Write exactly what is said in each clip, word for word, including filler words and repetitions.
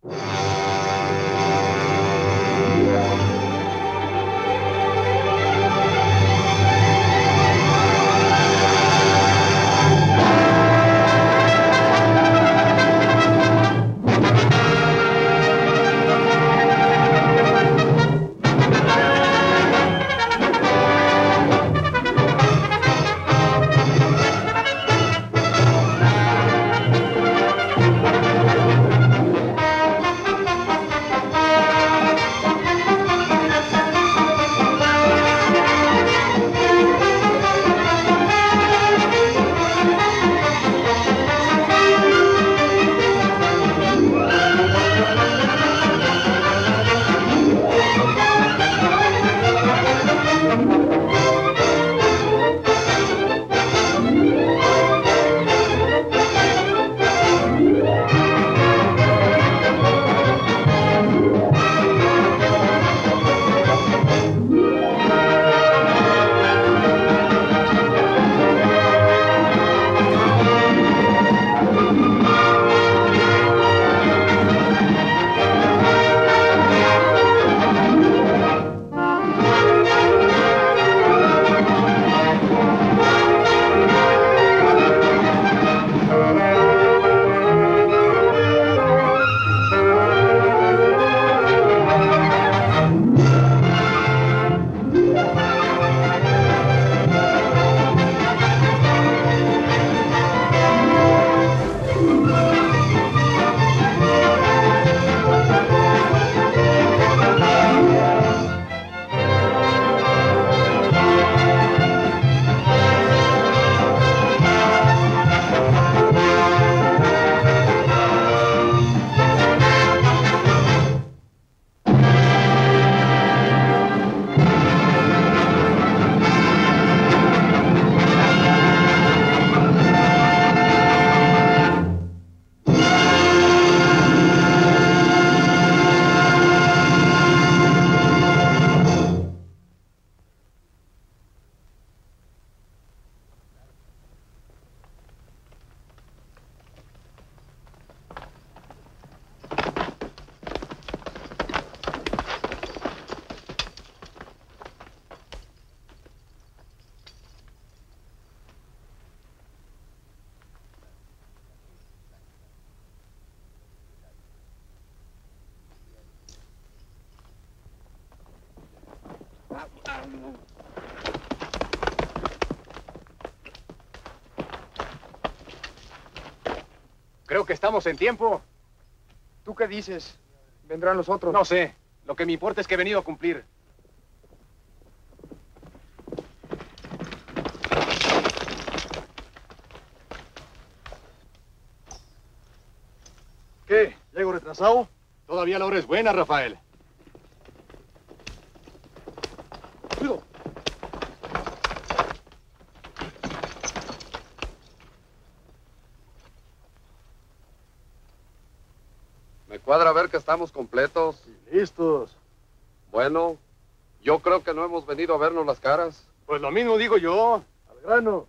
Creo que estamos en tiempo. ¿Tú qué dices? ¿Vendrán los otros? No sé. Lo que me importa es que he venido a cumplir. ¿Qué? ¿Llego retrasado? Todavía la hora es buena, Rafael. Cuido. Me cuadra ver que estamos completos. Y listos. Bueno, yo creo que no hemos venido a vernos las caras. Pues lo mismo digo yo. Al grano.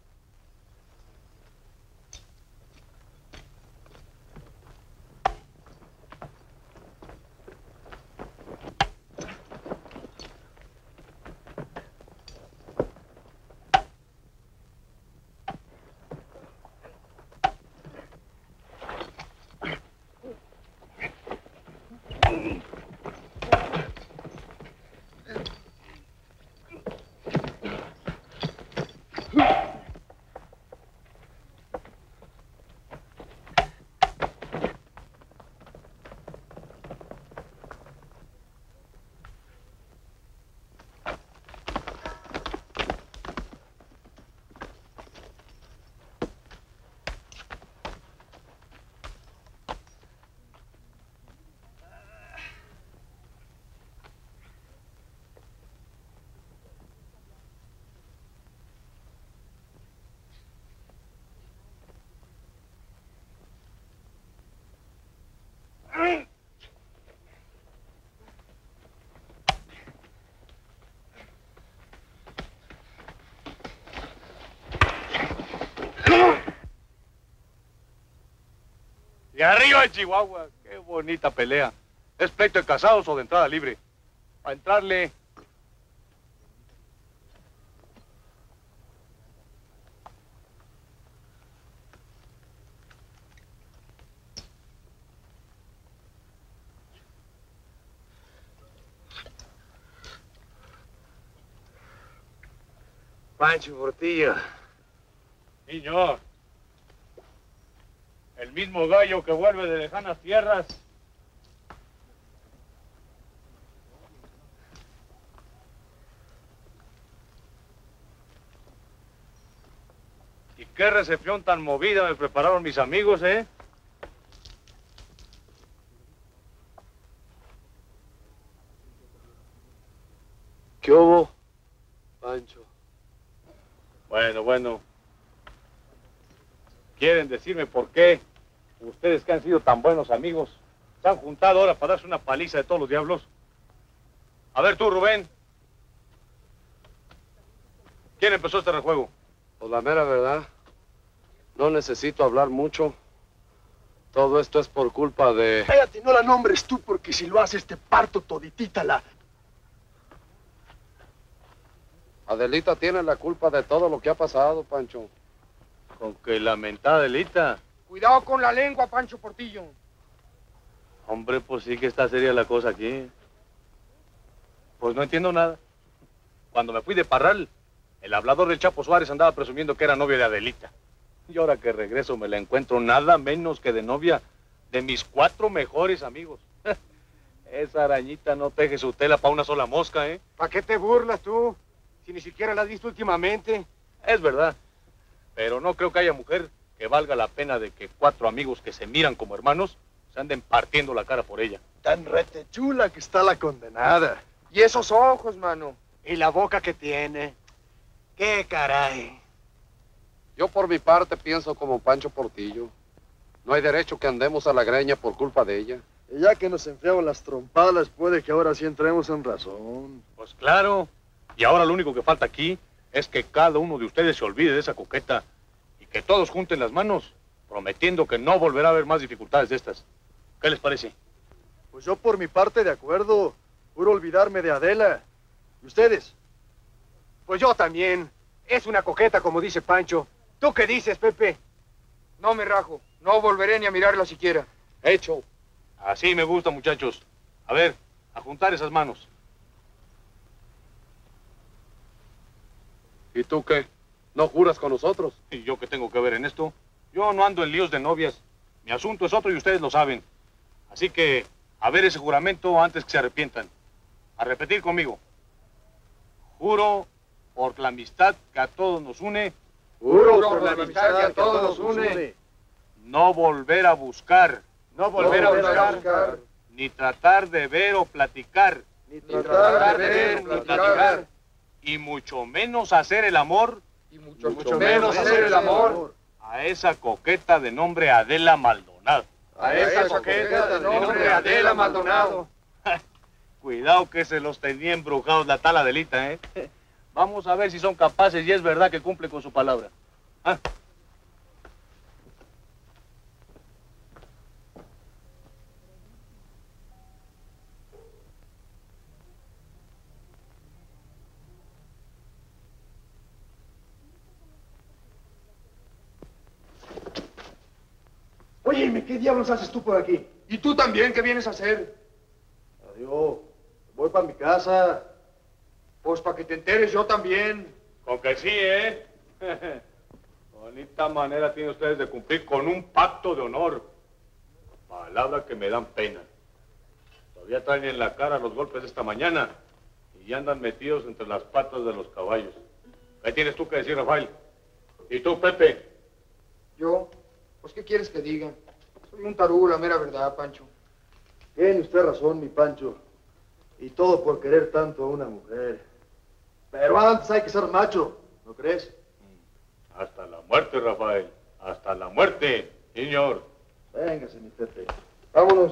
Y arriba, Chihuahua. Qué bonita pelea. ¿Es pleito de casados o de entrada libre? A entrarle. Pancho Portillo. Señor. El mismo gallo que vuelve de lejanas tierras. ¿Y qué recepción tan movida me prepararon mis amigos, eh? ¿Qué hubo, Pancho? Bueno, bueno. ¿Quieren decirme por qué ustedes que han sido tan buenos amigos se han juntado ahora para darse una paliza de todos los diablos? A ver tú, Rubén. ¿Quién empezó este rejuego? Pues la mera verdad, no necesito hablar mucho. Todo esto es por culpa de... Cállate, no la nombres tú, porque si lo haces te parto toditita la... Adelita tiene la culpa de todo lo que ha pasado, Pancho. Con que lamentada Adelita. Cuidado con la lengua, Pancho Portillo. Hombre, pues sí que está seria la cosa aquí. Pues no entiendo nada. Cuando me fui de Parral, el hablador del Chapo Suárez andaba presumiendo que era novia de Adelita. Y ahora que regreso me la encuentro nada menos que de novia de mis cuatro mejores amigos. Esa arañita no teje su tela para una sola mosca, ¿eh? ¿Para qué te burlas tú? Si ni siquiera la has visto últimamente. Es verdad. Pero no creo que haya mujer que valga la pena de que cuatro amigos que se miran como hermanos se anden partiendo la cara por ella. Tan rete chula que está la condenada. Y esos ojos, mano. Y la boca que tiene. ¡Qué caray! Yo por mi parte pienso como Pancho Portillo. No hay derecho que andemos a la greña por culpa de ella. Y ya que nos enfriaban las trompadas, puede que ahora sí entremos en razón. Pues claro. Y ahora lo único que falta aquí es que cada uno de ustedes se olvide de esa coqueta y que todos junten las manos, prometiendo que no volverá a haber más dificultades de estas. ¿Qué les parece? Pues yo por mi parte de acuerdo. Puro olvidarme de Adela. ¿Y ustedes? Pues yo también. Es una coqueta, como dice Pancho. ¿Tú qué dices, Pepe? No me rajo. No volveré ni a mirarla siquiera. Hecho. Así me gusta, muchachos. A ver, a juntar esas manos. ¿Y tú qué? ¿No juras con nosotros? ¿Y yo qué tengo que ver en esto? Yo no ando en líos de novias. Mi asunto es otro y ustedes lo saben. Así que, a ver ese juramento antes que se arrepientan. A repetir conmigo. Juro por la amistad que a todos nos une. Juro por la amistad que a todos nos une. No volver a buscar. No volver a buscar. Ni tratar de ver o platicar. Ni tratar de ver ni platicar. Y mucho menos hacer el amor. Y mucho, mucho menos hacer el amor. A esa coqueta de nombre Adela Maldonado. A esa coqueta de nombre Adela Maldonado. Cuidado que se los tenía embrujados la tal Adelita, ¿eh? Vamos a ver si son capaces y es verdad que cumple con su palabra. ¿Ah? Óyeme, ¿qué diablos haces tú por aquí? ¿Y tú también qué vienes a hacer? Adiós. Voy para mi casa. Pues para que te enteres yo también. Con que sí, ¿eh? Bonita manera tienen ustedes de cumplir con un pacto de honor. Palabra que me dan pena. Todavía traen en la cara los golpes de esta mañana y ya andan metidos entre las patas de los caballos. ¿Qué tienes tú que decir, Rafael? ¿Y tú, Pepe? ¿Yo? Pues ¿qué quieres que diga? Soy un tarugo, la mera verdad, Pancho. Tiene usted razón, mi Pancho. Y todo por querer tanto a una mujer. Pero antes hay que ser macho, ¿no crees? Hasta la muerte, Rafael. Hasta la muerte, señor. Véngase, mi Pepe. Vámonos.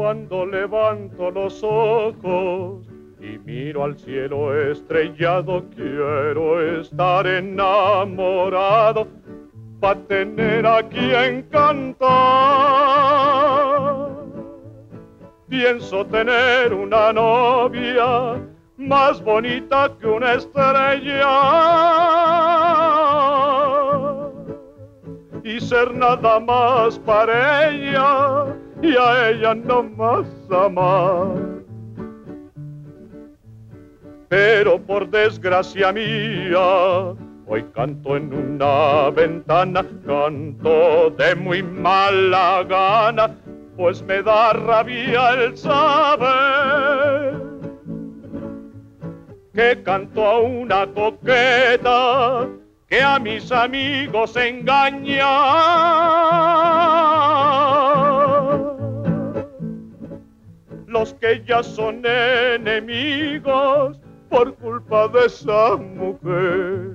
Cuando levanto los ojos y miro al cielo estrellado, quiero estar enamorado pa' tener a quien cantar. Pienso tener una novia más bonita que una estrella y ser nada más para ella y a ella no más amar. Pero por desgracia mía, hoy canto en una ventana, canto de muy mala gana, pues me da rabia el saber que canto a una coqueta que a mis amigos engaña. Los que ya son enemigos por culpa de esa mujer.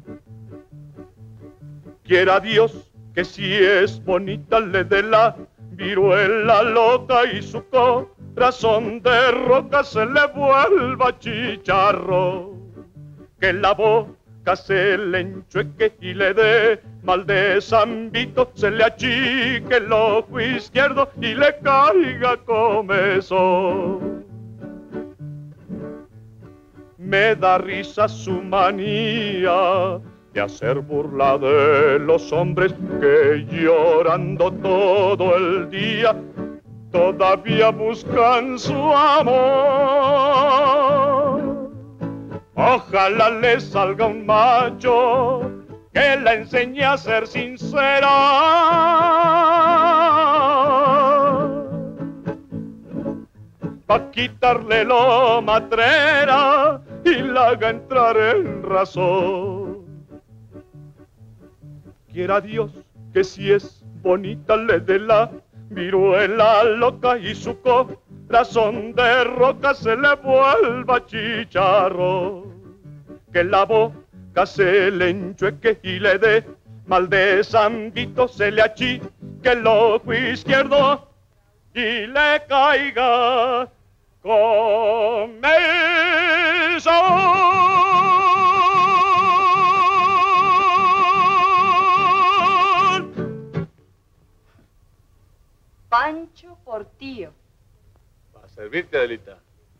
Quiera Dios que si es bonita le dé la viruela loca y su corazón de roca se le vuelva chicharro. Que la boca se le enchueque y le dé mal de zambito, se le achique el ojo izquierdo y le caiga comezón. Me da risa su manía de hacer burla de los hombres que llorando todo el día todavía buscan su amor. Ojalá le salga un macho que la enseñe a ser sincera, pa' quitarle lo matrera y la haga entrar en razón. Quiera Dios que si es bonita le dé la viruela loca y su corazón de roca se le vuelva chicharro. Que la boca se le enchueque y le dé mal de zambito, se le achique el ojo izquierdo y le caiga comezón. Pancho Portillo. Para servirte, Adelita.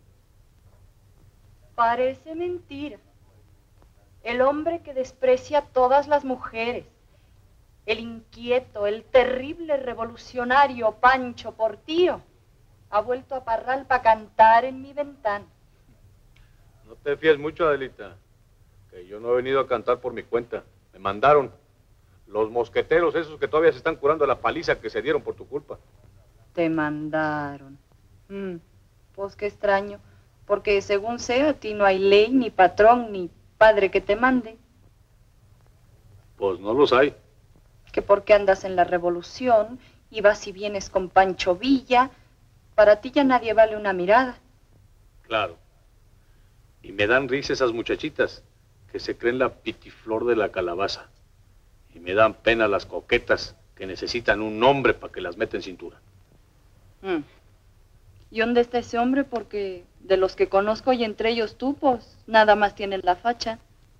Parece mentira. El hombre que desprecia a todas las mujeres. El inquieto, el terrible revolucionario Pancho Portillo ha vuelto a Parral para cantar en mi ventana. No te fíes mucho, Adelita, que yo no he venido a cantar por mi cuenta. Me mandaron los mosqueteros esos que todavía se están curando de la paliza que se dieron por tu culpa. Te mandaron. Mm, pues qué extraño, porque según sé a ti no hay ley, ni patrón, ni padre que te mande. Pues no los hay. Que porque andas en la revolución y vas y vienes con Pancho Villa, para ti ya nadie vale una mirada. Claro. Y me dan risa esas muchachitas que se creen la pitiflor de la calabaza. Y me dan pena las coquetas que necesitan un hombre para que las meta en cintura. Mm. ¿Y dónde está ese hombre? Porque de los que conozco y entre ellos tú, pues nada más tienen la facha.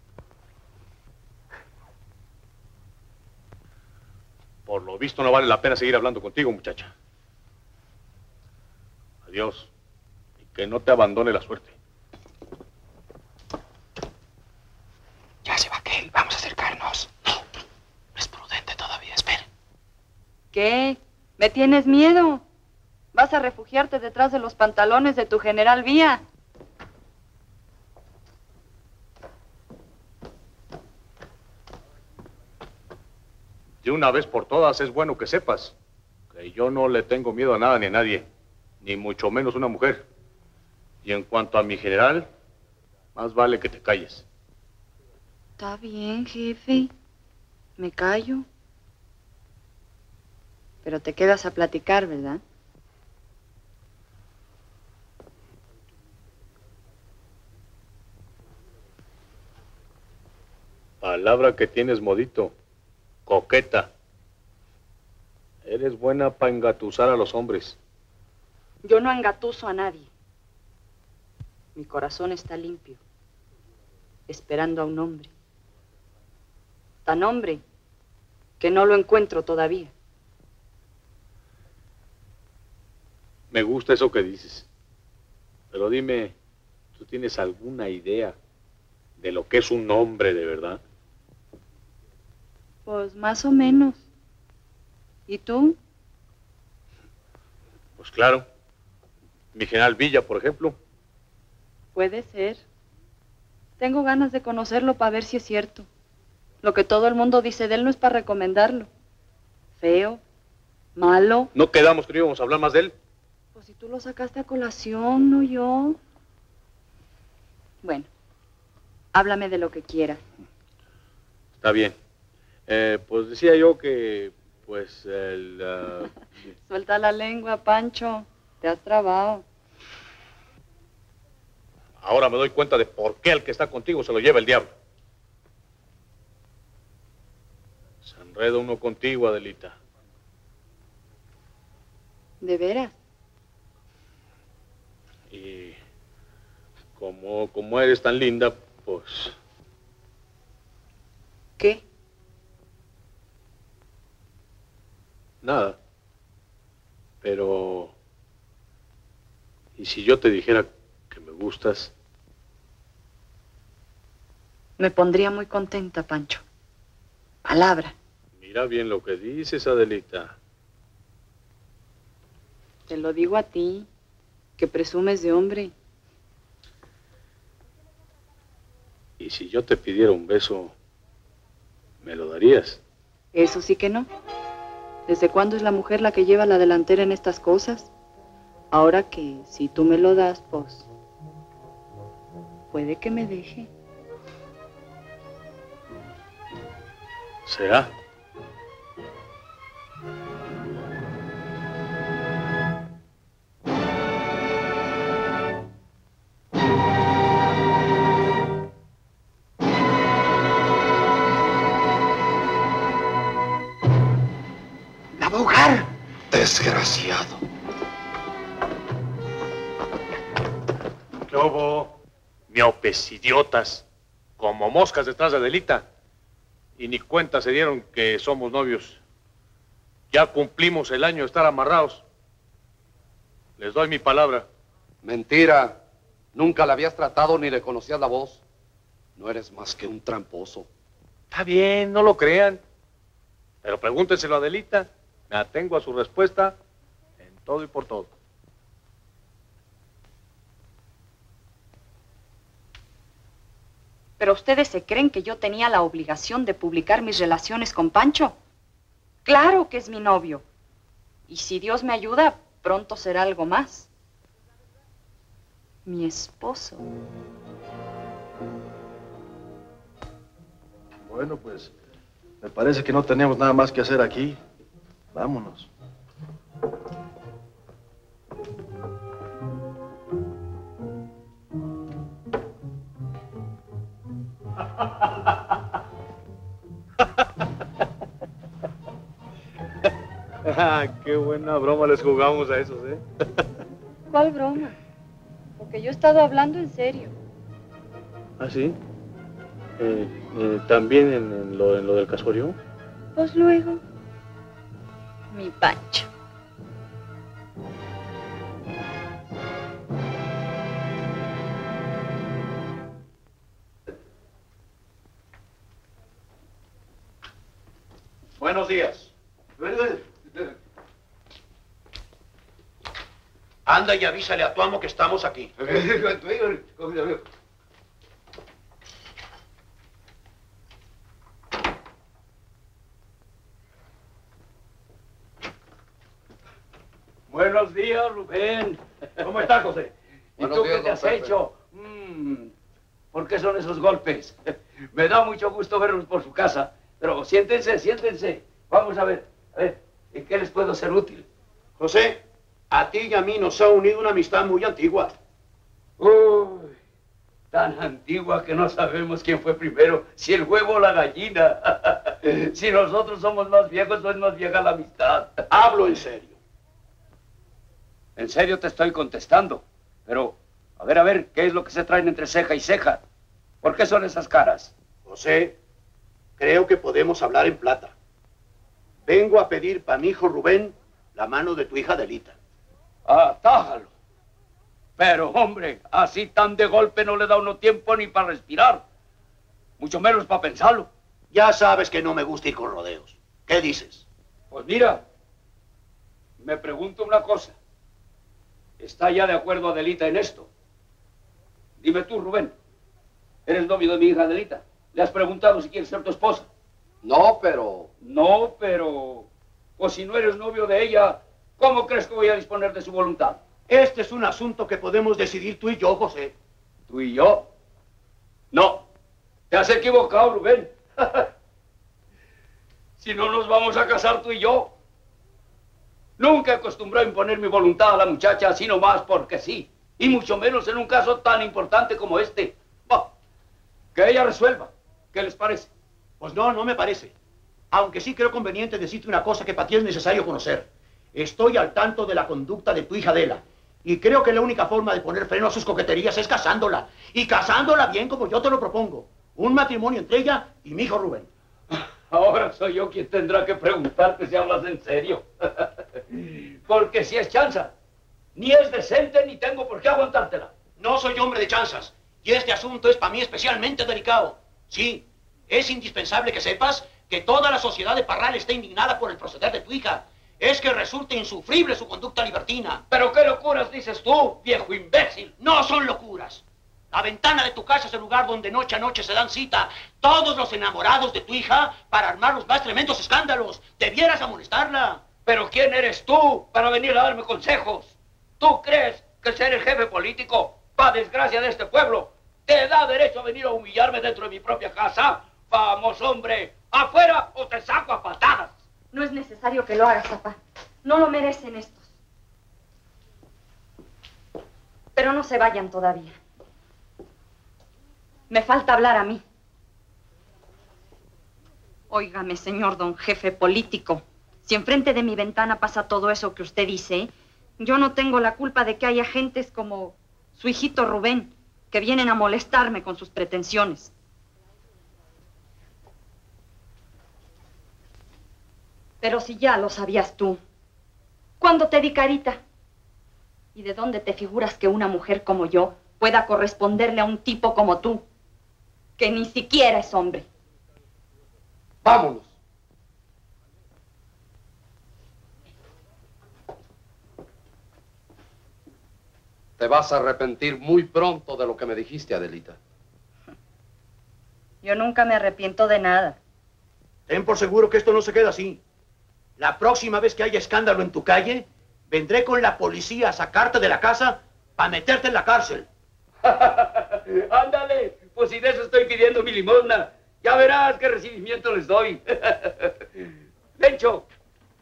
Por lo visto no vale la pena seguir hablando contigo, muchacha. Adiós. Y que no te abandone la suerte. Ya se va aquel, vamos a acercarnos. No, no es prudente todavía, esperen. ¿Qué? ¿Me tienes miedo? ¿Vas a refugiarte detrás de los pantalones de tu general Vía? De una vez por todas es bueno que sepas que yo no le tengo miedo a nada ni a nadie, ni mucho menos una mujer. Y en cuanto a mi general, más vale que te calles. Está bien, jefe. Me callo. Pero te quedas a platicar, ¿verdad? Palabra que tienes, modito. Coqueta. Eres buena para engatusar a los hombres. Yo no engatuso a nadie. Mi corazón está limpio, esperando a un hombre. Tan hombre que no lo encuentro todavía. Me gusta eso que dices. Pero dime, ¿tú tienes alguna idea de lo que es un hombre de verdad? Pues más o menos. ¿Y tú? Pues claro. Mi general Villa, por ejemplo. Puede ser. Tengo ganas de conocerlo para ver si es cierto. Lo que todo el mundo dice de él no es para recomendarlo. Feo, malo. ¿No quedamos que no íbamos a hablar más de él? Pues si tú lo sacaste a colación, no yo. Bueno, háblame de lo que quieras. Está bien. Eh, pues decía yo que, pues, el... Uh... Suelta la lengua, Pancho. Te has trabado. Ahora me doy cuenta de por qué el que está contigo se lo lleva el diablo. Se enreda uno contigo, Adelita. ¿De veras? Y como, como eres tan linda, pues... ¿Qué? Nada. Pero... ¿y si yo te dijera que me gustas? Me pondría muy contenta, Pancho. Palabra. Mira bien lo que dices, Adelita. Te lo digo a ti, que presumes de hombre. ¿Y si yo te pidiera un beso, me lo darías? Eso sí que no. ¿Desde cuándo es la mujer la que lleva la delantera en estas cosas? Ahora que si tú me lo das, pues... puede que me deje. ¿Será? ¡La va a ahogar! Desgraciado. ¿Qué hubo? Miopes, idiotas, como moscas detrás de Adelita. Y ni cuenta se dieron que somos novios. Ya cumplimos el año de estar amarrados. Les doy mi palabra. Mentira. Nunca la habías tratado ni le conocías la voz. No eres más que un tramposo. Está bien, no lo crean. Pero pregúntenselo a Adelita. Me atengo a su respuesta en todo y por todo. ¿Pero ustedes se creen que yo tenía la obligación de publicar mis relaciones con Pancho? Claro que es mi novio. Y si Dios me ayuda, pronto será algo más. Mi esposo. Bueno, pues, me parece que no tenemos nada más que hacer aquí. Vámonos. Ah, qué buena broma les jugamos a esos, ¿eh? ¿Cuál broma? Porque yo he estado hablando en serio. ¿Ah, sí? Eh, eh, ¿También en, en, lo, en lo del casorio? Pues luego, mi Pancho. Buenos días. Anda y avísale a tu amo que estamos aquí. Buenos días, Rubén. ¿Cómo estás, José? ¿Y Buenos tú días, qué te don has Pepe. hecho? Mm, ¿por qué son esos golpes? Me da mucho gusto verlos por su casa. Pero siéntense, siéntense. Vamos a ver, a ver, ¿en qué les puedo ser útil? José, a ti y a mí nos ha unido una amistad muy antigua. Uy, tan antigua que no sabemos quién fue primero, si el huevo o la gallina. Si nosotros somos más viejos, o es más vieja la amistad. Hablo en serio. En serio te estoy contestando. Pero, a ver, a ver, ¿qué es lo que se traen entre ceja y ceja? ¿Por qué son esas caras? José, creo que podemos hablar en plata. Vengo a pedir para mi hijo Rubén la mano de tu hija Adelita. Ah, tájalo. Pero, hombre, así tan de golpe no le da uno tiempo ni para respirar. Mucho menos para pensarlo. Ya sabes que no me gusta ir con rodeos. ¿Qué dices? Pues mira, me pregunto una cosa. ¿Está ya de acuerdo Adelita en esto? Dime tú, Rubén. ¿Eres novio de mi hija Adelita? ¿Le has preguntado si quiere ser tu esposa? No, pero... No, pero... Pues si no eres novio de ella, ¿cómo crees que voy a disponer de su voluntad? Este es un asunto que podemos decidir tú y yo, José. ¿Tú y yo? No. Te has equivocado, Rubén. Si no nos vamos a casar tú y yo. Nunca acostumbré a imponer mi voluntad a la muchacha así nomás porque sí. Y mucho menos en un caso tan importante como este. Bah, que ella resuelva. ¿Qué les parece? Pues no, no me parece. Aunque sí creo conveniente decirte una cosa que para ti es necesario conocer. Estoy al tanto de la conducta de tu hija Adela. Y creo que la única forma de poner freno a sus coqueterías es casándola. Y casándola bien como yo te lo propongo. Un matrimonio entre ella y mi hijo Rubén. Ahora soy yo quien tendrá que preguntarte si hablas en serio. Porque si es chanza, ni es decente ni tengo por qué aguantártela. No soy hombre de chanzas. Y este asunto es para mí especialmente delicado. Sí, es indispensable que sepas que toda la sociedad de Parral está indignada por el proceder de tu hija. Es que resulta insufrible su conducta libertina. ¿Pero qué locuras dices tú, viejo imbécil? No son locuras. La ventana de tu casa es el lugar donde noche a noche se dan cita todos los enamorados de tu hija para armar los más tremendos escándalos. Debieras amonestarla. ¿Pero quién eres tú para venir a darme consejos? ¿Tú crees que ser el jefe político, para desgracia de este pueblo, te da derecho a venir a humillarme dentro de mi propia casa? Vamos, hombre, afuera o te saco a patadas. No es necesario que lo hagas, papá. No lo merecen estos. Pero no se vayan todavía. Me falta hablar a mí. Óigame, señor don jefe político, si enfrente de mi ventana pasa todo eso que usted dice, yo no tengo la culpa de que haya gentes como su hijito Rubén, que vienen a molestarme con sus pretensiones. Pero si ya lo sabías tú, ¿cuándo te di carita? ¿Y de dónde te figuras que una mujer como yo pueda corresponderle a un tipo como tú, que ni siquiera es hombre? Vámonos. Te vas a arrepentir muy pronto de lo que me dijiste, Adelita. Yo nunca me arrepiento de nada. Ten por seguro que esto no se queda así. La próxima vez que haya escándalo en tu calle, vendré con la policía a sacarte de la casa para meterte en la cárcel. Ándale, pues si de eso estoy pidiendo mi limosna. Ya verás qué recibimiento les doy. Lencho.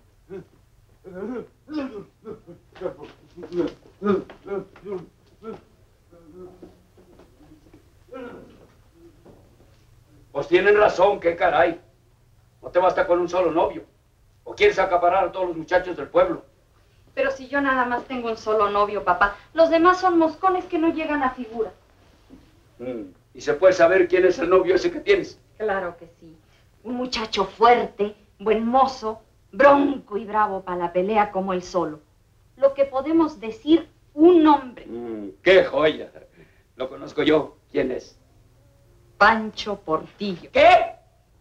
Pues tienen razón, qué caray. No te basta con un solo novio. ¿O quieres acaparar a todos los muchachos del pueblo? Pero si yo nada más tengo un solo novio, papá. Los demás son moscones que no llegan a figura. Mm. ¿Y se puede saber quién es el novio ese que tienes? Claro que sí. Un muchacho fuerte, buen mozo, bronco y bravo para la pelea como él solo. Lo que podemos decir, un hombre. Mm, ¡Qué joya! Lo conozco yo. ¿Quién es? Pancho Portillo. ¿Qué?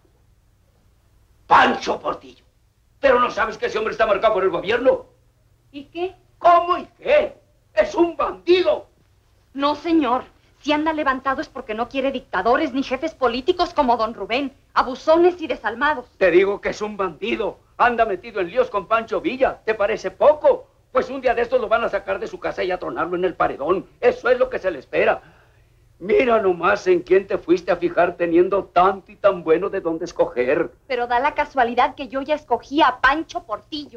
Pancho Portillo. ¿Pero no sabes que ese hombre está marcado por el gobierno? ¿Y qué? ¿Cómo y qué? ¡Es un bandido! No, señor. Si anda levantado es porque no quiere dictadores ni jefes políticos como don Rubén, abusones y desalmados. Te digo que es un bandido. Anda metido en líos con Pancho Villa. ¿Te parece poco? Pues un día de estos lo van a sacar de su casa y a tronarlo en el paredón. Eso es lo que se le espera. Mira nomás en quién te fuiste a fijar teniendo tanto y tan bueno de dónde escoger. Pero da la casualidad que yo ya escogí a Pancho Portillo.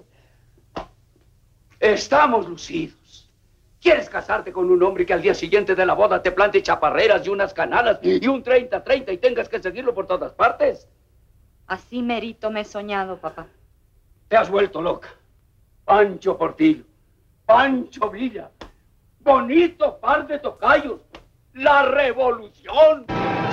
Estamos lucidos. ¿Quieres casarte con un hombre que al día siguiente de la boda te plante chaparreras y unas canalas y un treinta treinta y tengas que seguirlo por todas partes? Así merito me he soñado, papá. Te has vuelto loca. Pancho Portillo. Pancho Villa, bonito par de tocayos, la revolución.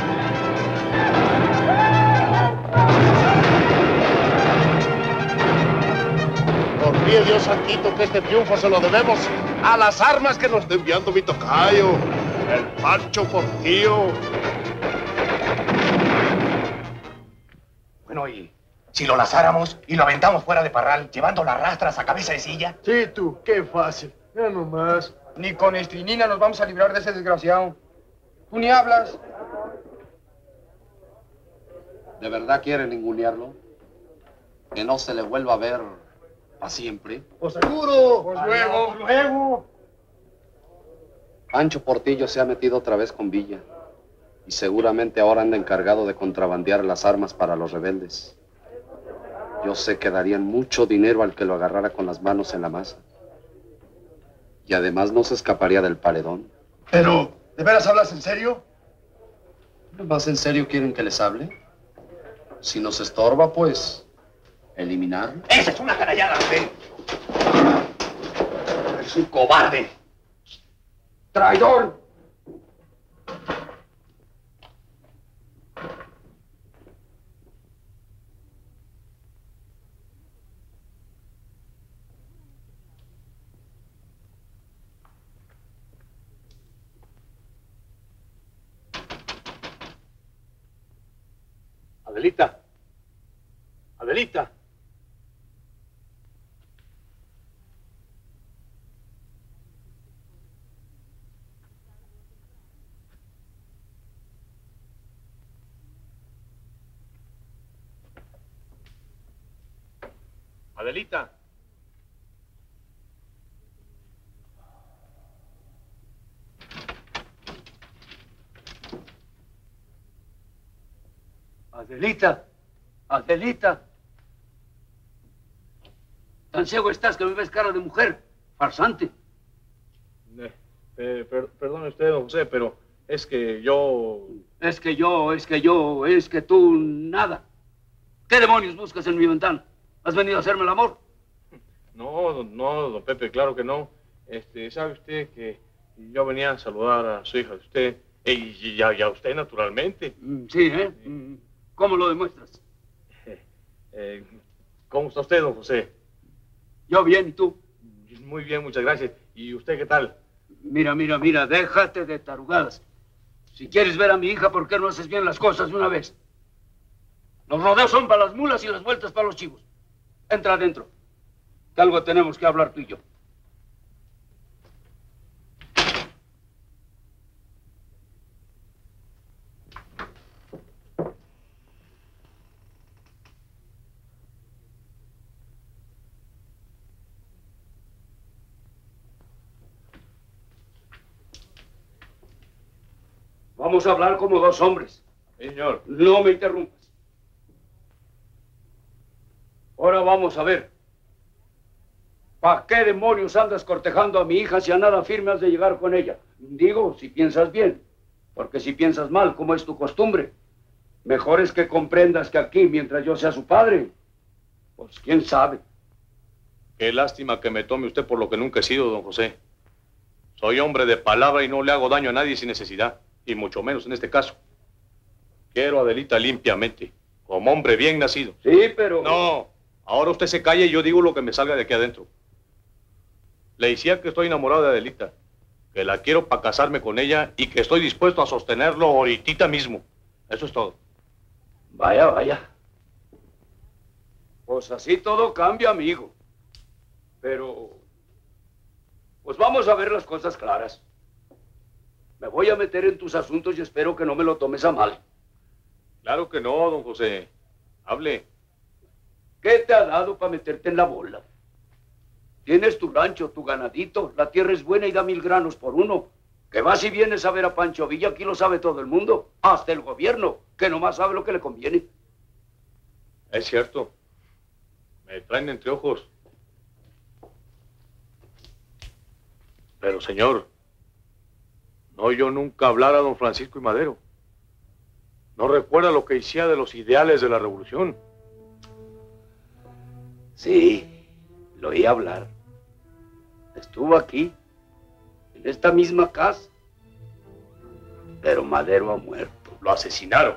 Confíe Dios santito que este triunfo se lo debemos a las armas que nos está enviando mi tocayo, el Pancho Portillo. Bueno, y si lo lazáramos y lo aventamos fuera de Parral, llevando las rastras a cabeza de silla. Sí, tú, qué fácil. Ya nomás. Ni con estrinina nos vamos a librar de ese desgraciado. Tú ni hablas. ¿De verdad quiere ningunearlo? Que no se le vuelva a ver para siempre. Pues seguro. Pues luego. Pues luego. Pancho Portillo se ha metido otra vez con Villa. Y seguramente ahora anda encargado de contrabandear las armas para los rebeldes. Yo sé que darían mucho dinero al que lo agarrara con las manos en la masa. Y además no se escaparía del paredón. Pero, ¿de veras hablas en serio? ¿Más en serio quieren que les hable? Si nos estorba, pues, eliminarlo. ¡Esa es una canallada, usted! ¡Es un cobarde! ¡Traidor! Adelita. Adelita. Adelita. Adelita, Adelita. Tan ciego estás que me ves cara de mujer, farsante. Eh, eh, per, perdone usted, don José, pero es que yo... Es que yo, es que yo, es que tú, nada. ¿Qué demonios buscas en mi ventana? ¿Has venido a hacerme el amor? No, no, don Pepe, claro que no. Este, ¿sabe usted que yo venía a saludar a su hija de usted? Y a, y a usted, naturalmente. Sí, ¿eh? ¿Cómo lo demuestras? Eh, ¿Cómo está usted, don José? Yo bien, ¿y tú? Muy bien, muchas gracias. ¿Y usted qué tal? Mira, mira, mira, déjate de tarugadas. Si quieres ver a mi hija, ¿por qué no haces bien las cosas de una vez? Los rodeos son para las mulas y las vueltas para los chivos. Entra adentro, que algo tenemos que hablar tú y yo. Vamos a hablar como dos hombres. Señor. No me interrumpas. Ahora vamos a ver. ¿Para qué demonios andas cortejando a mi hija si a nada firme has de llegar con ella? Digo, si piensas bien. Porque si piensas mal, como es tu costumbre, mejor es que comprendas que aquí, mientras yo sea su padre, pues quién sabe. Qué lástima que me tome usted por lo que nunca he sido, don José. Soy hombre de palabra y no le hago daño a nadie sin necesidad. Y mucho menos en este caso. Quiero a Adelita limpiamente, como hombre bien nacido. Sí, pero... No, ahora usted se calla y yo digo lo que me salga de aquí adentro. Le decía que estoy enamorado de Adelita, que la quiero para casarme con ella y que estoy dispuesto a sostenerlo ahorita mismo. Eso es todo. Vaya, vaya. Pues así todo cambia, amigo. Pero... pues vamos a ver las cosas claras. Me voy a meter en tus asuntos y espero que no me lo tomes a mal. Claro que no, don José. Hable. ¿Qué te ha dado para meterte en la bola? Tienes tu rancho, tu ganadito, la tierra es buena y da mil granos por uno. Que vas y vienes a ver a Pancho Villa, aquí lo sabe todo el mundo, hasta el gobierno, que nomás sabe lo que le conviene. Es cierto. Me traen entre ojos. Pero, señor, no oyó nunca hablar a don Francisco y Madero. No recuerda lo que decía de los ideales de la revolución. Sí, lo oí hablar. Estuvo aquí, en esta misma casa. Pero Madero ha muerto. Lo asesinaron.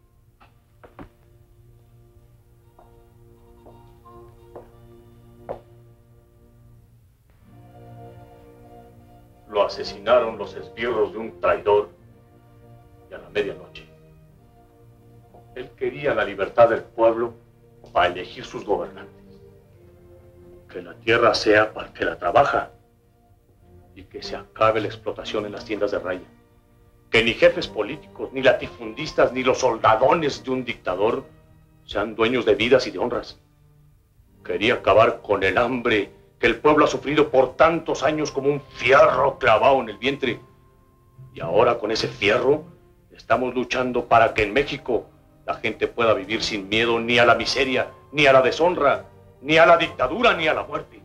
Lo asesinaron los esbirros de un traidor. Y a la medianoche, él quería la libertad del pueblo para elegir sus gobernantes. Que la tierra sea para el que la trabaja y que se acabe la explotación en las tiendas de raya. Que ni jefes políticos, ni latifundistas, ni los soldadones de un dictador sean dueños de vidas y de honras. Quería acabar con el hambre que el pueblo ha sufrido por tantos años como un fierro clavado en el vientre. Y ahora con ese fierro estamos luchando para que en México la gente pueda vivir sin miedo ni a la miseria, ni a la deshonra, ni a la dictadura, ni a la muerte.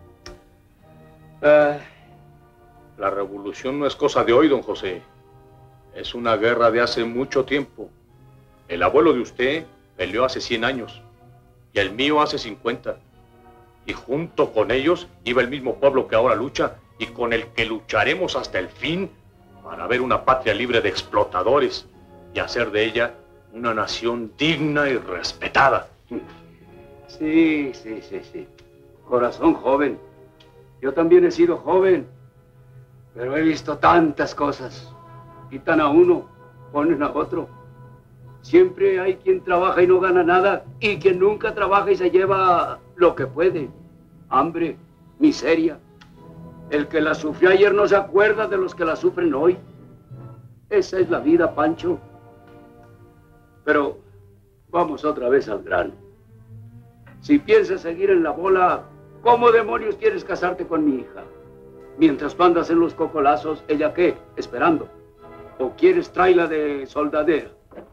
Uh, la revolución no es cosa de hoy, don José. Es una guerra de hace mucho tiempo. El abuelo de usted peleó hace cien años y el mío hace cincuenta. Y junto con ellos iba el mismo pueblo que ahora lucha y con el que lucharemos hasta el fin para ver una patria libre de explotadores y hacer de ella una nación digna y respetada. Sí, sí, sí, sí. Corazón joven. Yo también he sido joven, pero he visto tantas cosas. Quitan a uno, ponen a otro. Siempre hay quien trabaja y no gana nada, y quien nunca trabaja y se lleva lo que puede. Hambre, miseria. El que la sufrió ayer no se acuerda de los que la sufren hoy. Esa es la vida, Pancho. Pero vamos otra vez al grano. Si piensas seguir en la bola, ¿cómo demonios quieres casarte con mi hija? Mientras tú andas en los cocolazos, ¿ella qué? Esperando. ¿O quieres traerla de soldadera?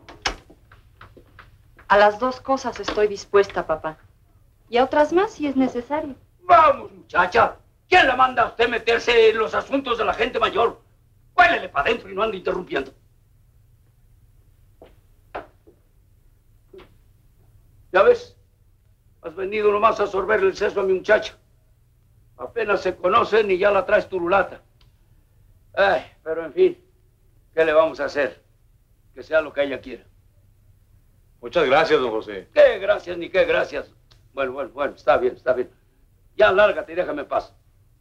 A las dos cosas estoy dispuesta, papá. Y a otras más si es necesario. Vamos, muchacha. ¿Quién le manda a usted meterse en los asuntos de la gente mayor? Cuélele para adentro y no ande interrumpiendo. ¿Ya ves? Has venido nomás a sorberle el seso a mi muchacha. Apenas se conocen y ya la traes turulata. Ay, pero en fin, ¿qué le vamos a hacer? Que sea lo que ella quiera. Muchas gracias, don José. ¿Qué gracias ni qué gracias? Bueno, bueno, bueno, está bien, está bien. Ya lárgate y déjame en paz.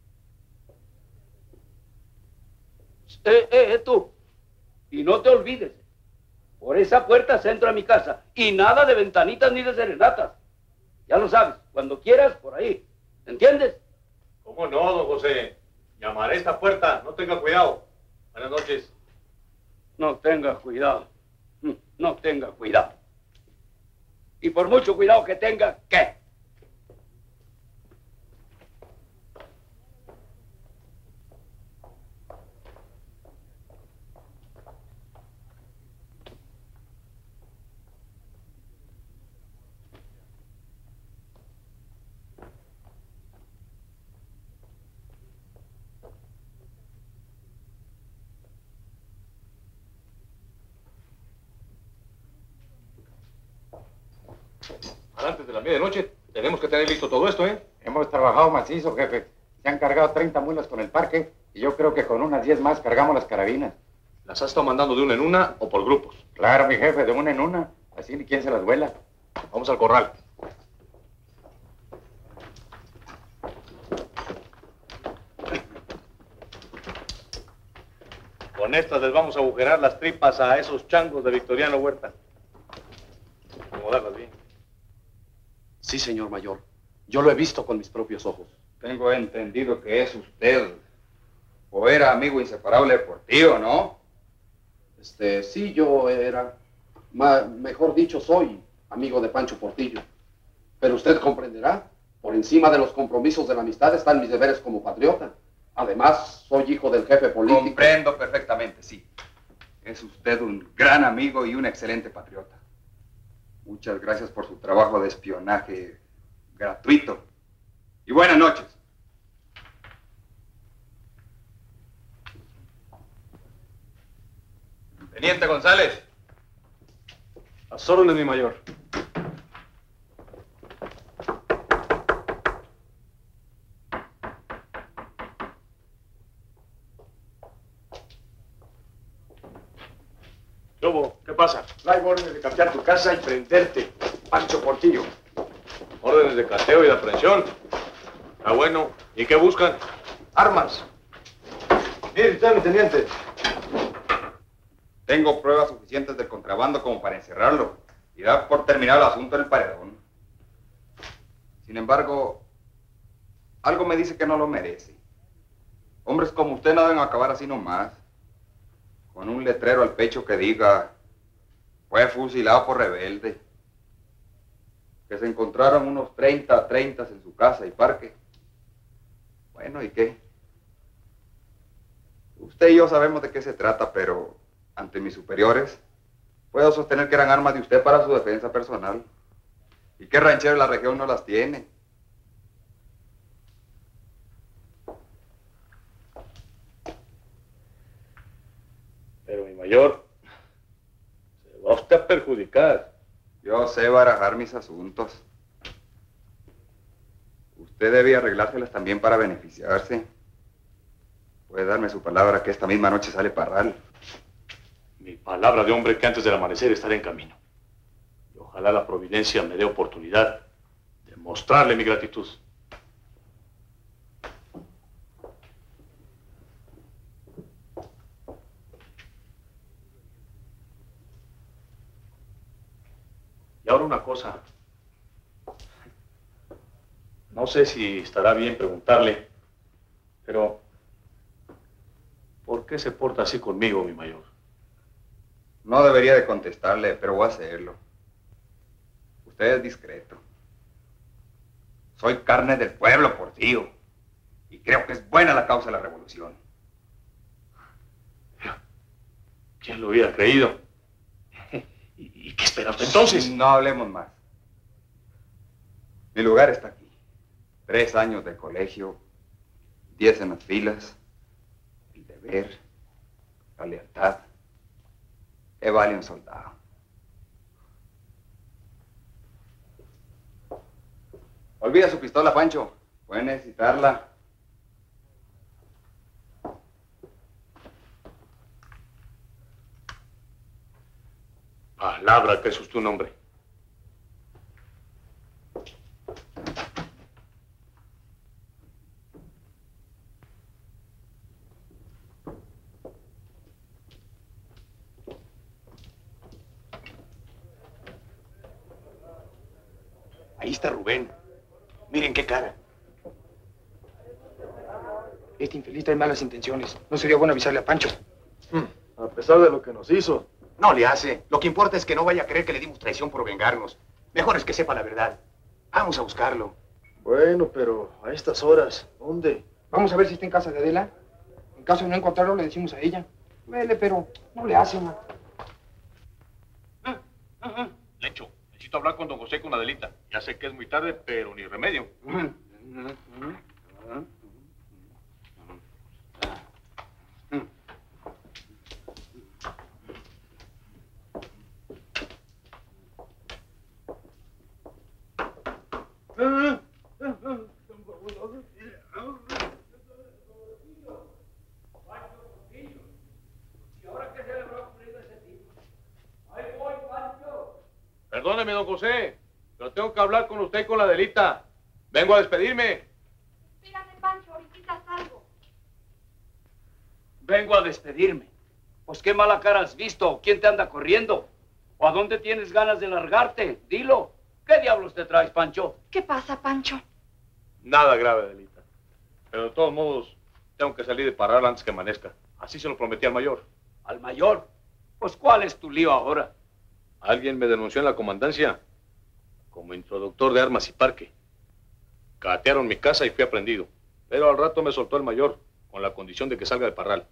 Eh, eh, eh, tú. Y no te olvides. Por esa puerta se entra a mi casa. Y nada de ventanitas ni de serenatas. Ya lo sabes. Cuando quieras, por ahí. ¿Entiendes? ¿Cómo no, don José? Llamaré a esta puerta. No tenga cuidado. Buenas noches. No tenga cuidado. No tenga cuidado. Y por mucho cuidado que tenga, ¿qué? Antes de la medianoche tenemos que tener listo todo esto, ¿eh? Hemos trabajado macizo, jefe. Se han cargado treinta mulas con el parque y yo creo que con unas diez más cargamos las carabinas. ¿Las has estado mandando de una en una o por grupos? Claro, mi jefe, de una en una. Así ni quién se las vuela. Vamos al corral. Con estas les vamos a agujerar las tripas a esos changos de Victoriano Huerta. Acomodarlas bien. Sí, señor mayor. Yo lo he visto con mis propios ojos. Tengo entendido que es usted, o era amigo inseparable de Portillo, ¿no? Este, sí, yo era, ma, mejor dicho, soy amigo de Pancho Portillo. Pero usted comprenderá, por encima de los compromisos de la amistad están mis deberes como patriota. Además, soy hijo del jefe político. Comprendo perfectamente, sí. Es usted un gran amigo y un excelente patriota. Muchas gracias por su trabajo de espionaje gratuito. Y buenas noches. Teniente González. A sus órdenes, mi mayor. ¿Qué hubo? ¿Qué pasa? Traigo órdenes de cambiar tu casa y prenderte, Pancho Portillo. Órdenes de cateo y de aprehensión. Está bueno. ¿Y qué buscan? Armas. Mire usted, mi teniente. Tengo pruebas suficientes del contrabando como para encerrarlo y dar por terminado el asunto del paredón. Sin embargo, algo me dice que no lo merece. Hombres como usted no deben acabar así nomás, con un letrero al pecho que diga, fue fusilado por rebelde. Que se encontraron unos treinta treinta en su casa y parque. Bueno, ¿y qué? Usted y yo sabemos de qué se trata, pero ante mis superiores puedo sostener que eran armas de usted para su defensa personal. ¿Y qué ranchero de la región no las tiene? Pero mi mayor, se va usted a perjudicar. Yo sé barajar mis asuntos. Usted debe arreglárselas también para beneficiarse. Puede darme su palabra que esta misma noche sale Parral. Mi palabra de hombre que antes del amanecer estaré en camino. Y ojalá la providencia me dé oportunidad de mostrarle mi gratitud. Y ahora una cosa. No sé si estará bien preguntarle, pero ¿por qué se porta así conmigo, mi mayor? No debería de contestarle, pero voy a hacerlo. Usted es discreto. Soy carne del pueblo, Portillo, y creo que es buena la causa de la revolución. ¿Quién lo hubiera creído? ¿Y qué espera usted entonces? No hablemos más. Mi lugar está aquí. Tres años de colegio, diez en las filas, el deber, la lealtad. ¿Qué vale un soldado? Olvida su pistola, Pancho. Puede necesitarla. Palabra que es usted un hombre. Ahí está Rubén. Miren qué cara. Este infeliz trae malas intenciones. No sería bueno avisarle a Pancho. A pesar de lo que nos hizo. No le hace. Lo que importa es que no vaya a creer que le dimos traición por vengarnos. Mejor es que sepa la verdad. Vamos a buscarlo. Bueno, pero a estas horas, ¿dónde? Vamos a ver si está en casa de Adela. En caso de no encontrarlo, le decimos a ella. Vele, pero no le hace, ma. Lecho, necesito hablar con don José y con Adelita. Ya sé que es muy tarde, pero ni remedio. Perdóneme, don José, pero tengo que hablar con usted y con la Adelita. Vengo a despedirme. Espérame, Pancho, ahorita salgo. Vengo a despedirme. Pues qué mala cara has visto. ¿Quién te anda corriendo? ¿O a dónde tienes ganas de largarte? Dilo. ¿Qué diablos te traes, Pancho? ¿Qué pasa, Pancho? Nada grave, Adelita. Pero de todos modos, tengo que salir de Parral antes que amanezca. Así se lo prometí al mayor. ¿Al mayor? Pues ¿cuál es tu lío ahora? Alguien me denunció en la comandancia como introductor de armas y parque. Catearon mi casa y fui aprendido. Pero al rato me soltó el mayor, con la condición de que salga de Parral.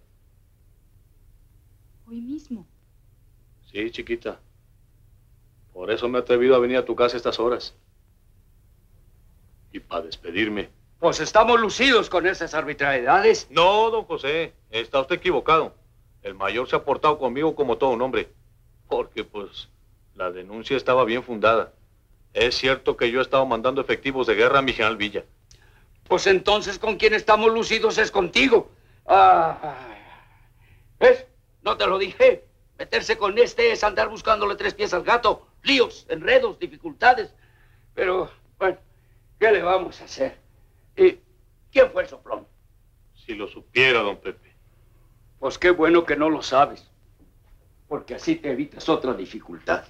Hoy mismo. Sí, chiquita. Por eso me he atrevido a venir a tu casa a estas horas. Y para despedirme. Pues estamos lucidos con esas arbitrariedades. No, don José, está usted equivocado. El mayor se ha portado conmigo como todo un hombre. Porque, pues, la denuncia estaba bien fundada. Es cierto que yo he estado mandando efectivos de guerra a mi general Villa. Pues entonces, ¿con quién estamos lucidos es contigo? Ah, ¿ves? ¿No te lo dije? Meterse con este es andar buscándole tres pies al gato. Líos, enredos, dificultades. Pero, bueno, ¿qué le vamos a hacer? ¿Y quién fue el soplón? Si lo supiera, don Pepe. Pues qué bueno que no lo sabes. Porque así te evitas otra dificultad.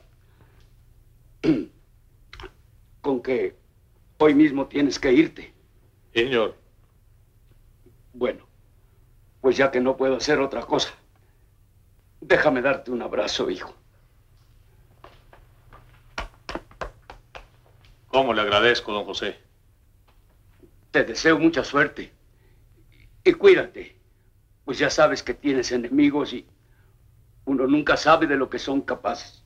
Con que hoy mismo tienes que irte. Señor. Bueno, pues ya que no puedo hacer otra cosa, déjame darte un abrazo, hijo. ¿Cómo le agradezco, don José? Te deseo mucha suerte. Y cuídate, pues ya sabes que tienes enemigos y uno nunca sabe de lo que son capaces.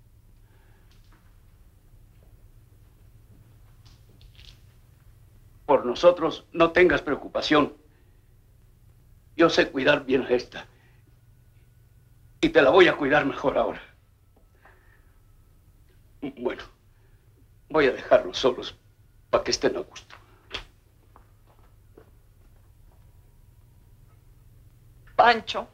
Por nosotros no tengas preocupación. Yo sé cuidar bien a esta. Y te la voy a cuidar mejor ahora. Bueno, voy a dejarlos solos para que estén a gusto. Pancho.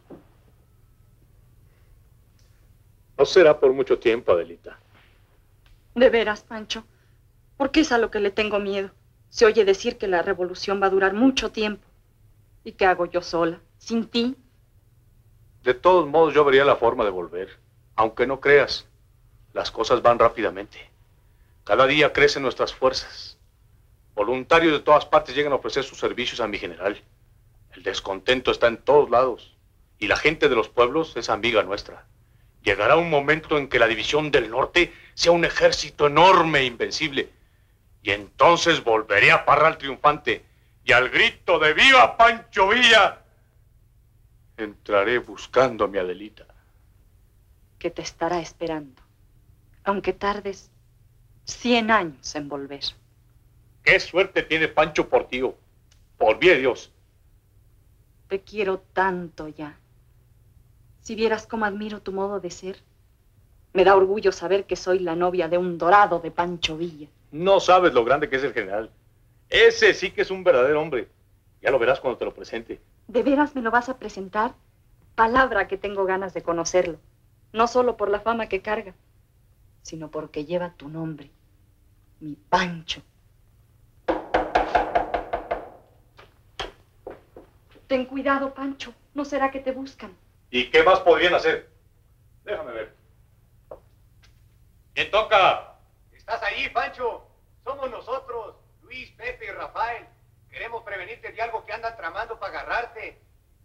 No será por mucho tiempo, Adelita. De veras, Pancho. Porque es a lo que le tengo miedo. Se oye decir que la revolución va a durar mucho tiempo. ¿Y qué hago yo sola? ¿Sin ti? De todos modos, yo vería la forma de volver. Aunque no creas, las cosas van rápidamente. Cada día crecen nuestras fuerzas. Voluntarios de todas partes llegan a ofrecer sus servicios a mi general. El descontento está en todos lados. Y la gente de los pueblos es amiga nuestra. Llegará un momento en que la división del norte sea un ejército enorme e invencible. Y entonces volveré a Parral triunfante. Y al grito de ¡Viva Pancho Villa! Entraré buscando a mi Adelita. Que te estará esperando. Aunque tardes cien años en volver. ¡Qué suerte tiene Pancho por tío! Por bien de Dios. Te quiero tanto ya. Si vieras cómo admiro tu modo de ser. Me da orgullo saber que soy la novia de un dorado de Pancho Villa. No sabes lo grande que es el general. Ese sí que es un verdadero hombre. Ya lo verás cuando te lo presente. ¿De veras me lo vas a presentar? Palabra que tengo ganas de conocerlo. No solo por la fama que carga, sino porque lleva tu nombre. Mi Pancho. Ten cuidado, Pancho. ¿No será que te buscan? ¿Y qué más podrían hacer? Déjame ver. ¿Quién toca? ¿Estás ahí, Pancho? Somos nosotros, Luis, Pepe y Rafael. Queremos prevenirte de algo que andan tramando para agarrarte.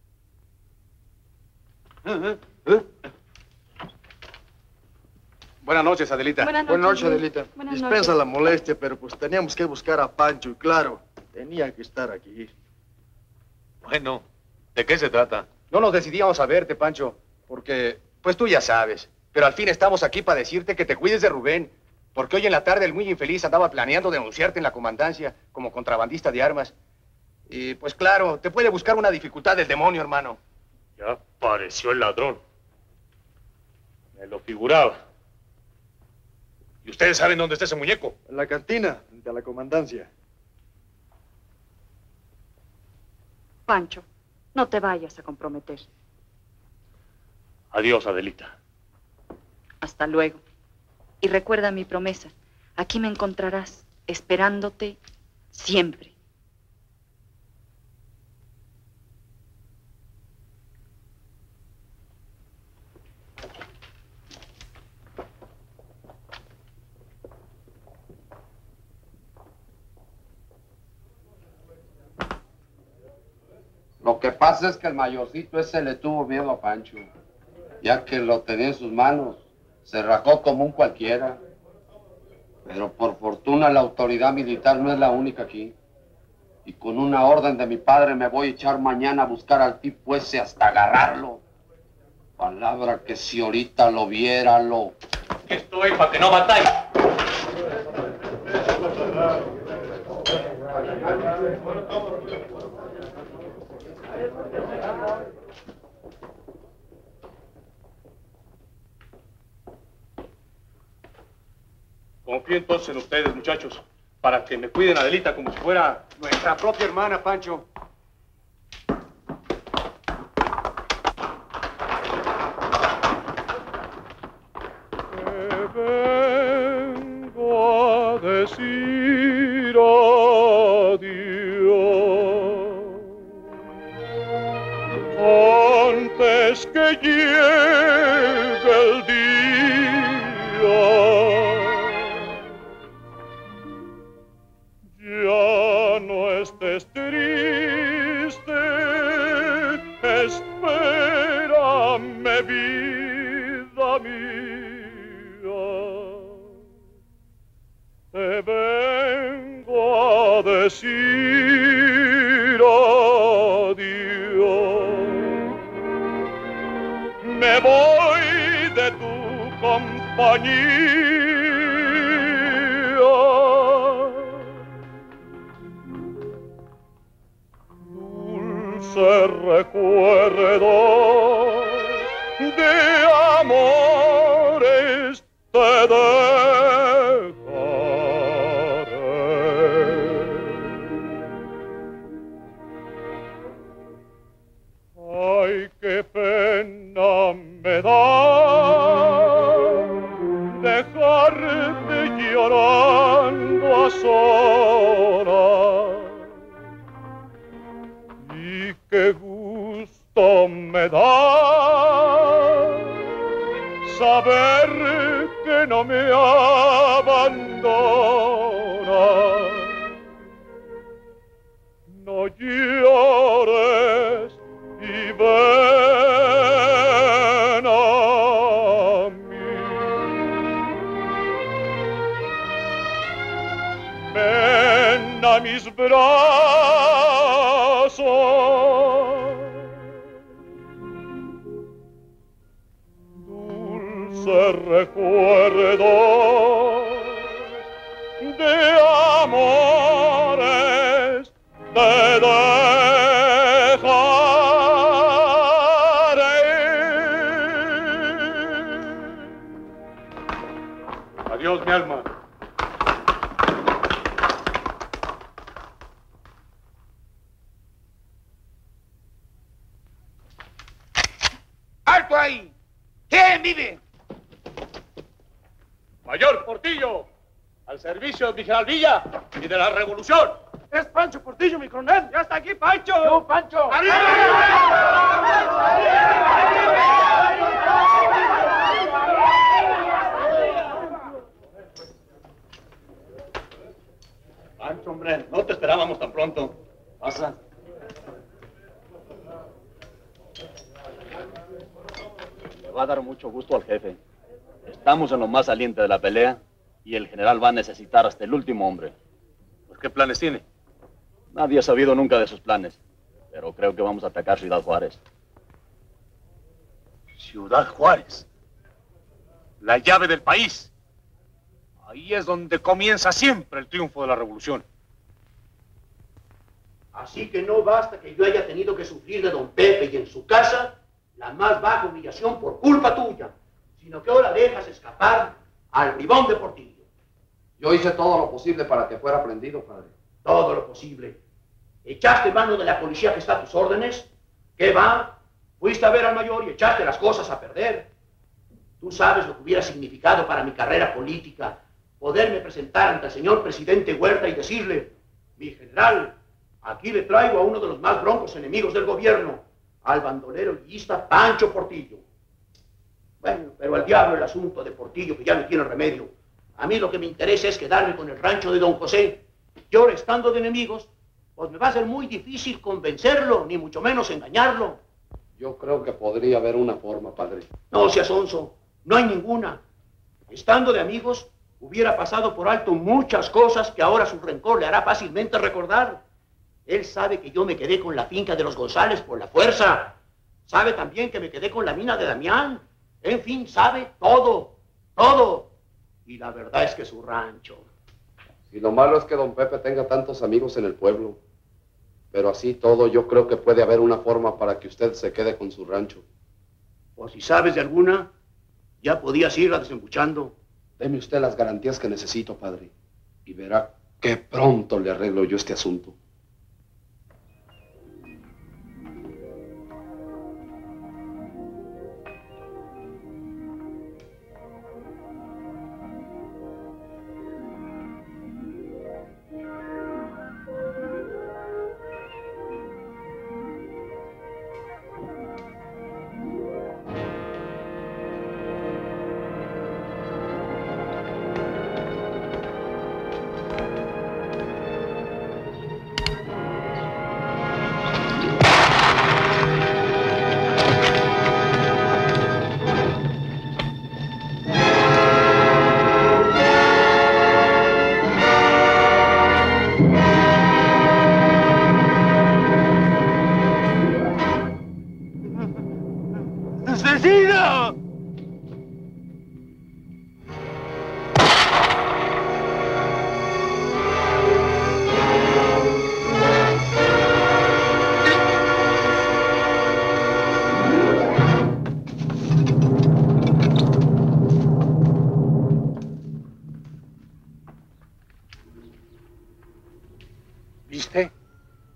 Buenas noches, Adelita. Buenas noches, Buenas noches, Luis. Adelita. Buenas Dispensa noches. la molestia, pero pues teníamos que buscar a Pancho y claro, tenía que estar aquí. Bueno, ¿de qué se trata? No nos decidíamos a verte, Pancho, porque, pues tú ya sabes. Pero al fin estamos aquí para decirte que te cuides de Rubén. Porque hoy en la tarde el muy infeliz andaba planeando denunciarte en la comandancia como contrabandista de armas. Y pues claro, te puede buscar una dificultad del demonio, hermano. Ya apareció el ladrón. Me lo figuraba. ¿Y ustedes saben dónde está ese muñeco? En la cantina, frente a la comandancia. Pancho, no te vayas a comprometer. Adiós, Adelita. Hasta luego. Y recuerda mi promesa. Aquí me encontrarás, esperándote siempre. Lo que pasa es que el mayorcito ese le tuvo miedo a Pancho. Ya que lo tenía en sus manos, se rajó como un cualquiera. Pero por fortuna la autoridad militar no es la única aquí. Y con una orden de mi padre me voy a echar mañana a buscar al tipo ese hasta agarrarlo. Palabra que si ahorita lo viera, lo... Aquí estoy para que no batalles. Confío entonces en ustedes, muchachos, para que me cuiden a Adelita como si fuera Nuestra propia hermana, Pancho. decir adiós antes que llegue el día. Ya no estés triste, espérame, vida mía. Te vengo a decir adiós. Me voy de tu compañía. Dulce recuerdo de amores te ay, qué pena me da dejarte llorando a solas. Y qué gusto me da saber que no me abandonas. No llores y ven a mí. Ven a mis brazos, dulce recuerdo de amores te dejaré. Adiós, mi alma. ¡Alto ahí! ¿Quién vive? Mayor Portillo, al servicio de mi general Villa y de la revolución. Es Pancho Portillo, mi coronel. ¡Ya está aquí, Pancho! ¡Yo, Pancho! Pancho, hombre, no te esperábamos tan pronto. Pasa. Le va a dar mucho gusto al jefe. Estamos en lo más saliente de la pelea y el general va a necesitar hasta el último hombre. Pues, ¿qué planes tiene? Nadie ha sabido nunca de sus planes, pero creo que vamos a atacar Ciudad Juárez. Ciudad Juárez, la llave del país. Ahí es donde comienza siempre el triunfo de la revolución. Así que no basta que yo haya tenido que sufrir de don Pepe y en su casa la más baja humillación por culpa tuya, sino que ahora dejas escapar al bribón de Portillo. Yo hice todo lo posible para que fuera prendido, padre. Todo lo posible. ¿Echaste mano de la policía que está a tus órdenes? ¿Qué va? Fuiste a ver al mayor y echaste las cosas a perder. Tú sabes lo que hubiera significado para mi carrera política poderme presentar ante el señor presidente Huerta y decirle: mi general, aquí le traigo a uno de los más broncos enemigos del gobierno, al bandolero liguista Pancho Portillo. Bueno, pero al diablo el asunto de Portillo, que ya no tiene remedio. A mí lo que me interesa es quedarme con el rancho de don José. Y ahora, estando de enemigos, pues me va a ser muy difícil convencerlo, ni mucho menos engañarlo. Yo creo que podría haber una forma, padre. No seas onzo, no hay ninguna. Estando de amigos, hubiera pasado por alto muchas cosas que ahora su rencor le hará fácilmente recordar. Él sabe que yo me quedé con la finca de los González por la fuerza. Sabe también que me quedé con la mina de Damián. En fin, sabe todo, todo. Y la verdad es que su rancho. Y lo malo es que don Pepe tenga tantos amigos en el pueblo. Pero así todo, yo creo que puede haber una forma para que usted se quede con su rancho. O si sabes de alguna, ya podías irla desembuchando. Deme usted las garantías que necesito, padre. Y verá que pronto le arreglo yo este asunto.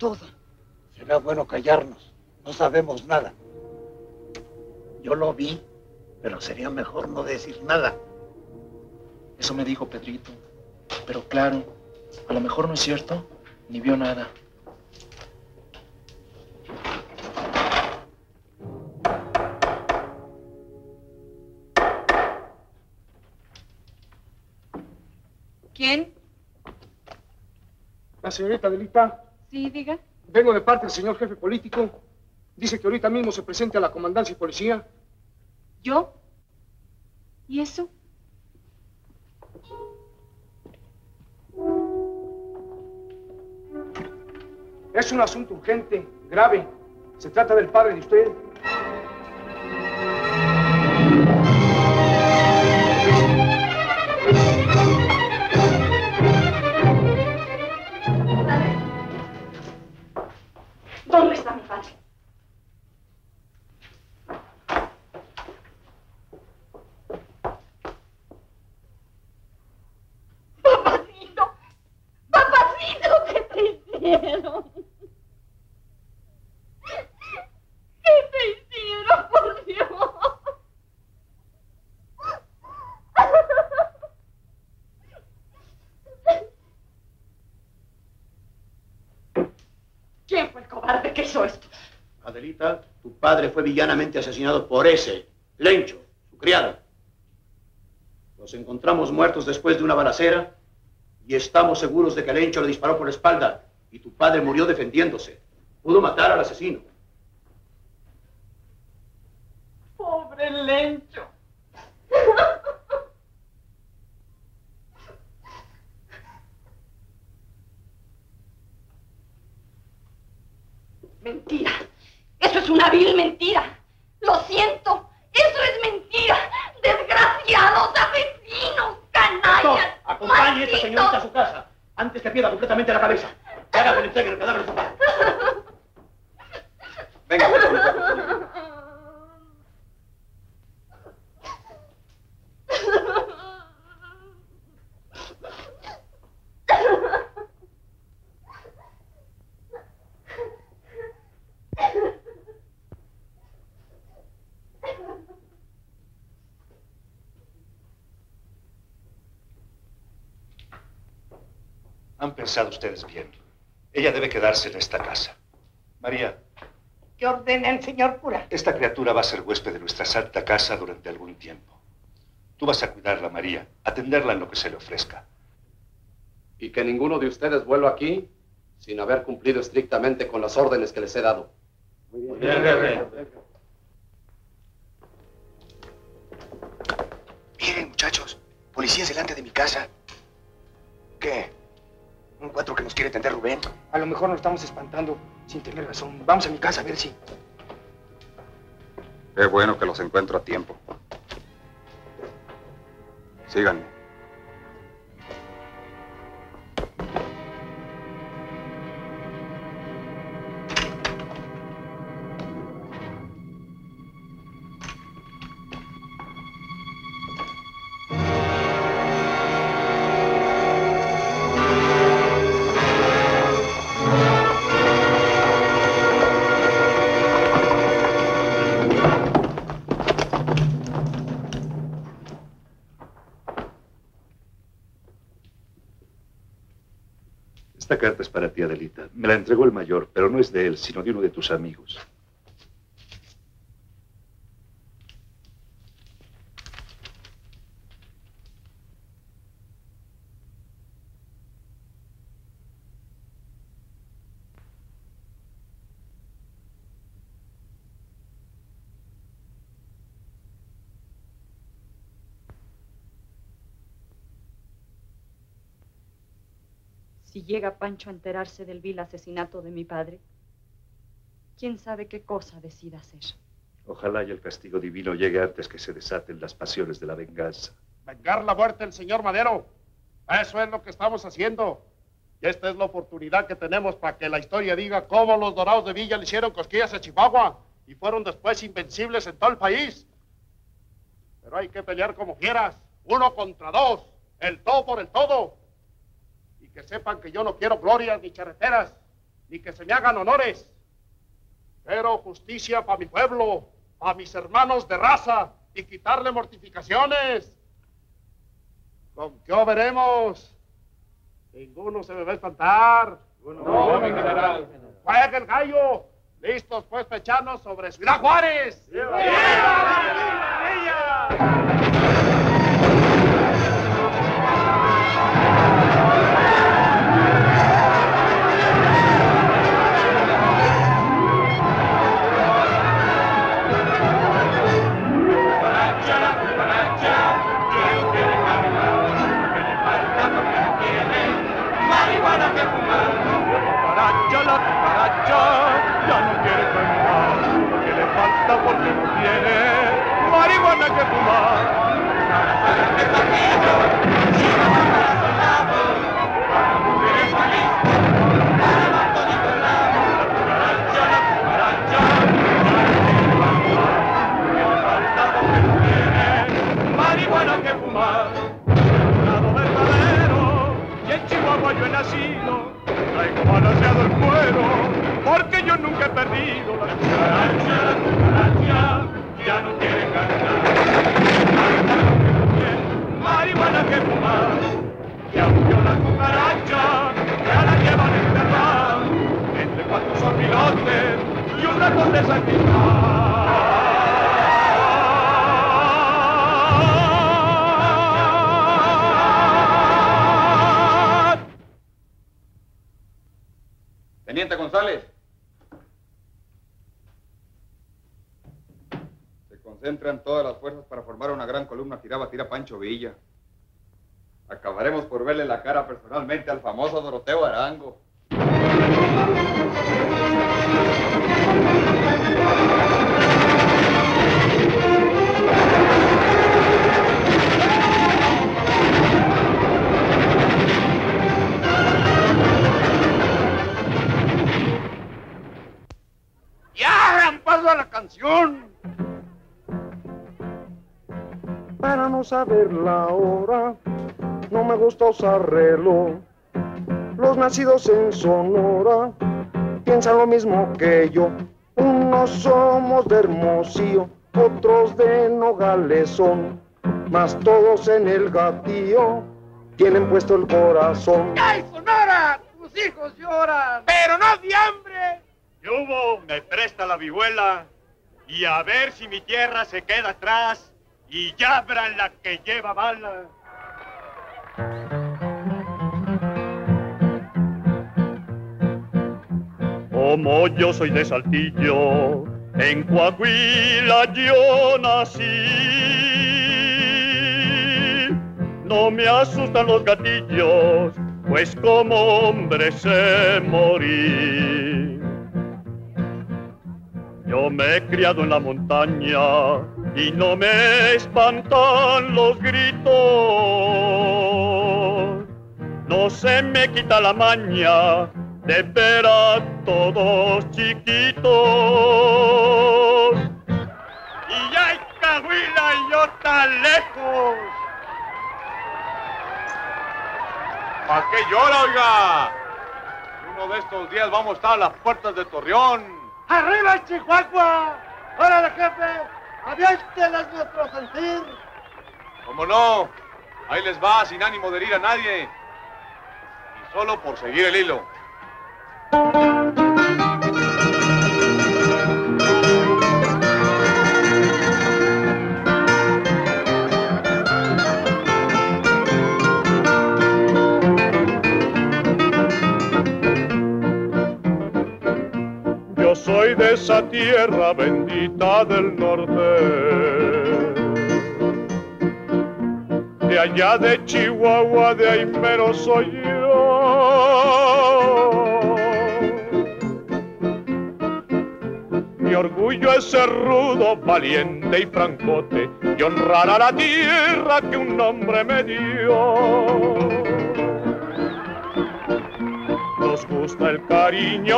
todo. Será bueno callarnos. No sabemos nada. Yo lo vi, pero sería mejor no decir nada. Eso me dijo Pedrito. Pero claro, a lo mejor no es cierto, ni vio nada. ¿Quién? La señorita Adelita. Sí, diga. Vengo de parte del señor jefe político. Dice que ahorita mismo se presente a la comandancia y policía. ¿Yo? ¿Y eso? Es un asunto urgente, grave. Se trata del padre de usted. ¿Dónde está mi padre? Papacito, papacito, ¿qué te hicieron? ¿Qué te hicieron, por Dios? ¿Quién fue el cobarde que hizo esto? Adelita, tu padre fue villanamente asesinado por ese, Lencho, su criado. Los encontramos muertos después de una balacera y estamos seguros de que Lencho le disparó por la espalda y tu padre murió defendiéndose. Pudo matar al asesino. Pobre Lencho. Mentira. Eso es una vil mentira. Lo siento. Eso es mentira. Desgraciados, asesinos, canallas. Doctor, acompañe a esta malditos. señorita a su casa antes que pierda completamente la cabeza. Que haga que le entreguen el cadáver de su padre. Venga, pues, con nosotros. Han pensado ustedes bien. Ella debe quedarse en esta casa. María, ¿Qué ordena el señor cura? esta criatura va a ser huésped de nuestra santa casa durante algún tiempo. Tú vas a cuidarla, María, atenderla en lo que se le ofrezca. Y que ninguno de ustedes vuelva aquí sin haber cumplido estrictamente con las órdenes que les he dado. Muy bien, jefe. Miren, muchachos, policías delante de mi casa. ¿Qué? ¿Un cuatro que nos quiere tender Rubén? A lo mejor nos estamos espantando sin tener razón. Vamos a mi casa a ver si... Qué bueno que los encuentro a tiempo. Síganme. Esta carta es para ti, Adelita. Me la entregó el mayor, pero no es de él, sino de uno de tus amigos. Si llega Pancho a enterarse del vil asesinato de mi padre, quién sabe qué cosa decida hacer. Ojalá y el castigo divino llegue antes que se desaten las pasiones de la venganza. Vengar la muerte del señor Madero. Eso es lo que estamos haciendo. Y esta es la oportunidad que tenemos para que la historia diga cómo los Dorados de Villa le hicieron cosquillas a Chihuahua y fueron después invencibles en todo el país. Pero hay que pelear como fieras, uno contra dos, el todo por el todo. Y que sepan que yo no quiero glorias ni charreteras. ni que se me hagan honores. Pero justicia para mi pueblo, para mis hermanos de raza, y quitarle mortificaciones. ¿Con qué veremos? Ninguno se me va a espantar. No, no, mi general. Juega el gallo. Listos pues para echarnos sobre Ciudad Juárez. ¡Viva! ¡Viva! ¡Viva! La cucaracha ya no quiere caminar, que le falta porque no tiene marihuana que fumar. Para mujeres felices, para más todito el lado. La cucaracha, la cucaracha, ya no quiere caminar, que le falta porque no tiene marihuana que fumar. Lado verdadero, y en Chihuahua yo he nacido. Traigo balanceado el cuero, porque yo nunca he perdido. La cucaracha, la cucaracha, ya no quiere cantar. Marihuana que fumar, ya murió la cucaracha, ya la llevan enterrada, entre cuatro sopilotes y un ratón de San Teniente González. Se concentran todas las fuerzas para formar una gran columna que irá a batir a Pancho Villa. Acabaremos por verle la cara personalmente al famoso Doroteo Arango. ¡Ya han paso a la canción! Para no saber la hora, no me gusta usar reloj. Los nacidos en Sonora piensan lo mismo que yo. Unos somos de Hermosillo, otros de Nogales son, mas todos en el Gatillo tienen puesto el corazón. ¡Ay, Sonora! ¡Tus hijos lloran! ¡Pero no de hambre! ¿Qué hubo? Me presta la vihuela y a ver si mi tierra se queda atrás y llabran la que lleva bala. Como yo soy de Saltillo, en Coahuila yo nací. No me asustan los gatillos, pues como hombre sé morir. Yo me he criado en la montaña y no me espantan los gritos. No se me quita la maña de ver a todos chiquitos. Y ya hay Coahuila y yo tan lejos. ¿Para qué llora, oiga? Uno de estos días vamos a estar a las puertas de Torreón. ¡Arriba, Chihuahua! ¡Órale, jefe! ¡Aviénteles nuestro sentir! ¿Cómo no? Ahí les va, sin ánimo de herir a nadie. Y solo por seguir el hilo. Yo soy de esa tierra bendita del norte, de allá de Chihuahua, de ahí mero soy yo. Mi orgullo es ser rudo, valiente y francote, y honrar a la tierra que un hombre me dio. Nos gusta el cariño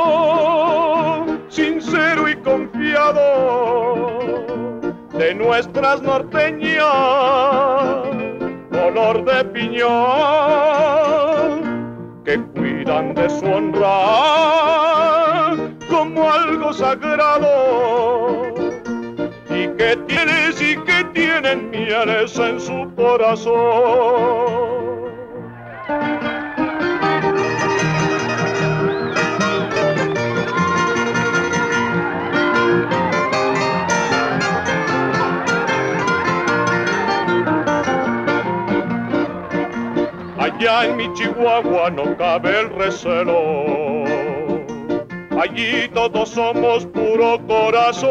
sincero y confiado de nuestras norteñas, color de piñón que cuida cuidan de su honra como algo sagrado, y que tienes y que tienen mieles en su corazón. Allá en mi Chihuahua no cabe el recelo, allí todos somos puro corazón.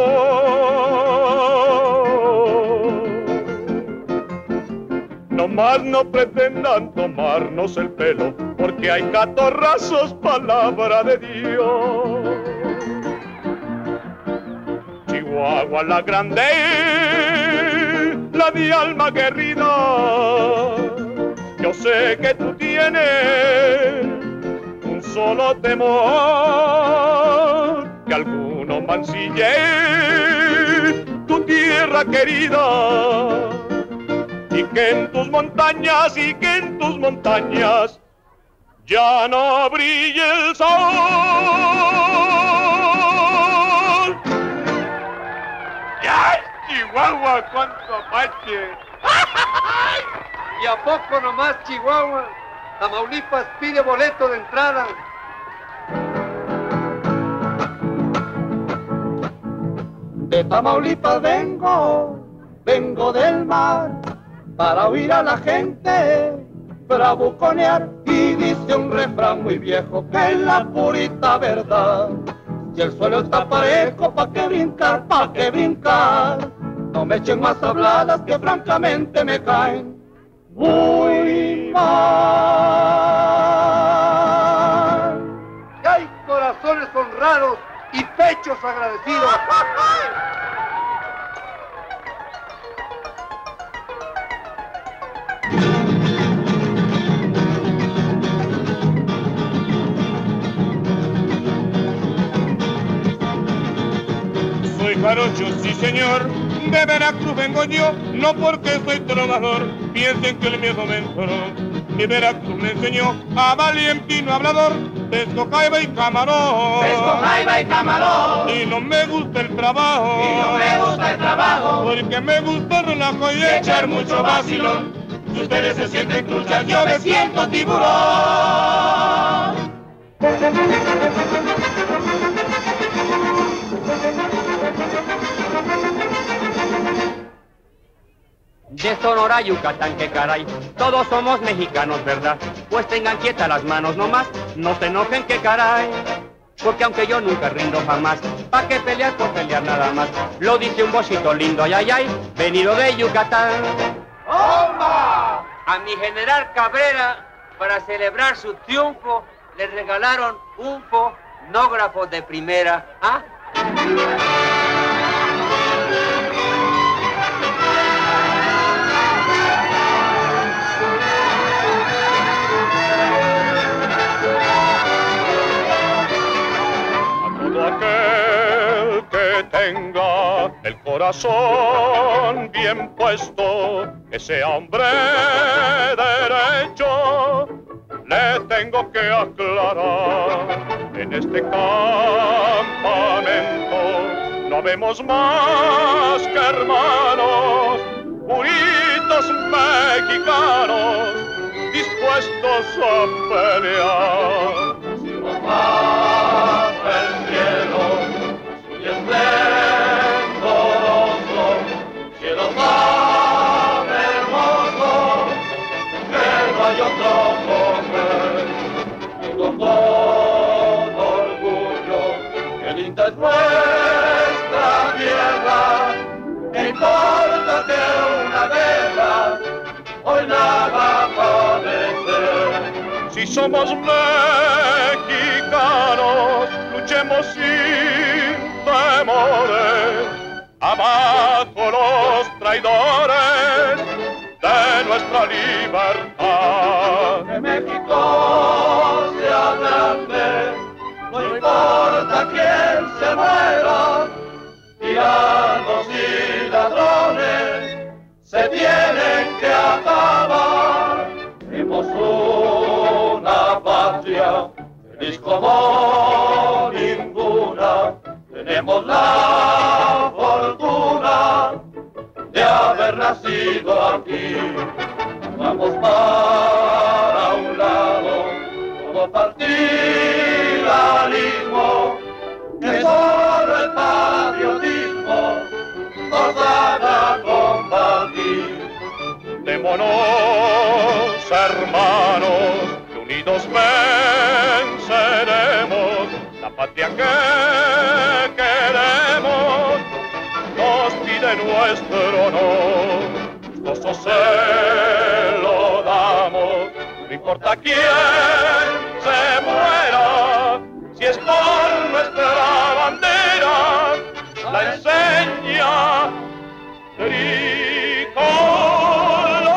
No más no pretendan tomarnos el pelo, porque hay catorrazos, palabra de Dios. Chihuahua la grande, la de alma guerrida. Yo sé que tú tienes un solo temor, que alguno mancille tu tierra querida, y que en tus montañas, y que en tus montañas ya no brille el sol. ¡Ya, Chihuahua, cuánto apache! ¿Y a poco nomás, Chihuahua? Tamaulipas pide boleto de entrada. De Tamaulipas vengo, vengo del mar, para oír a la gente bravuconear. Y dice un refrán muy viejo que es la purita verdad: si el suelo está parejo, ¿pa' qué brincar, pa' qué brincar? No me echen más habladas que francamente me caen muy mal. Y hay corazones honrados y pechos agradecidos. Soy jarocho, sí señor, de Veracruz vengo yo, no porque soy trovador, piensen que el viejo me entró. Mi Veracruz me enseñó a valientino hablador, pesco, jaiba y camarón. Pesco, jaiba y camarón. Y no me gusta el trabajo. Y no me gusta el trabajo. Porque me gusta el relajo y echar mucho vacilón. Si ustedes se sienten truchas, yo me siento tiburón. De Sonora, Yucatán, que caray, todos somos mexicanos, ¿verdad? Pues tengan quietas las manos nomás, no se enojen, que caray. Porque aunque yo nunca rindo jamás, ¿pa' qué pelear por pelear nada más? Lo dice un bochito lindo, ay, ay, ay, venido de Yucatán. ¡Bomba! A mi general Cabrera, para celebrar su triunfo, le regalaron un fonógrafo de primera, ¿ah? Aquel que tenga el corazón bien puesto, que sea hombre derecho, le tengo que aclarar. En este campamento no vemos más que hermanos, puritos mexicanos, dispuestos a pelear. Si nos baja el cielo, y esplendoroso, cielo tan hermoso, que no hay otro mujer, y con todo orgullo, que linda es nuestra tierra, que importa que una guerra hoy la va a padecer. Si somos mexicanos, luchemos sin temores, abajo los traidores de nuestra libertad. Que México sea grande, no importa quién se muera, tiranos y ladrones se tienen que acabar. Tenemos una patria como ninguna. Tenemos la fortuna de haber nacido aquí. Vamos para un lado, como partidarismo, que solo el patriotismo nos haga combatir. Démonos, hermanos, que unidos venceremos. La patria que queremos nos pide nuestro honor. Gustosos se lo damos, no importa quién se muera, si es por nuestra bandera, la enseña tricolor.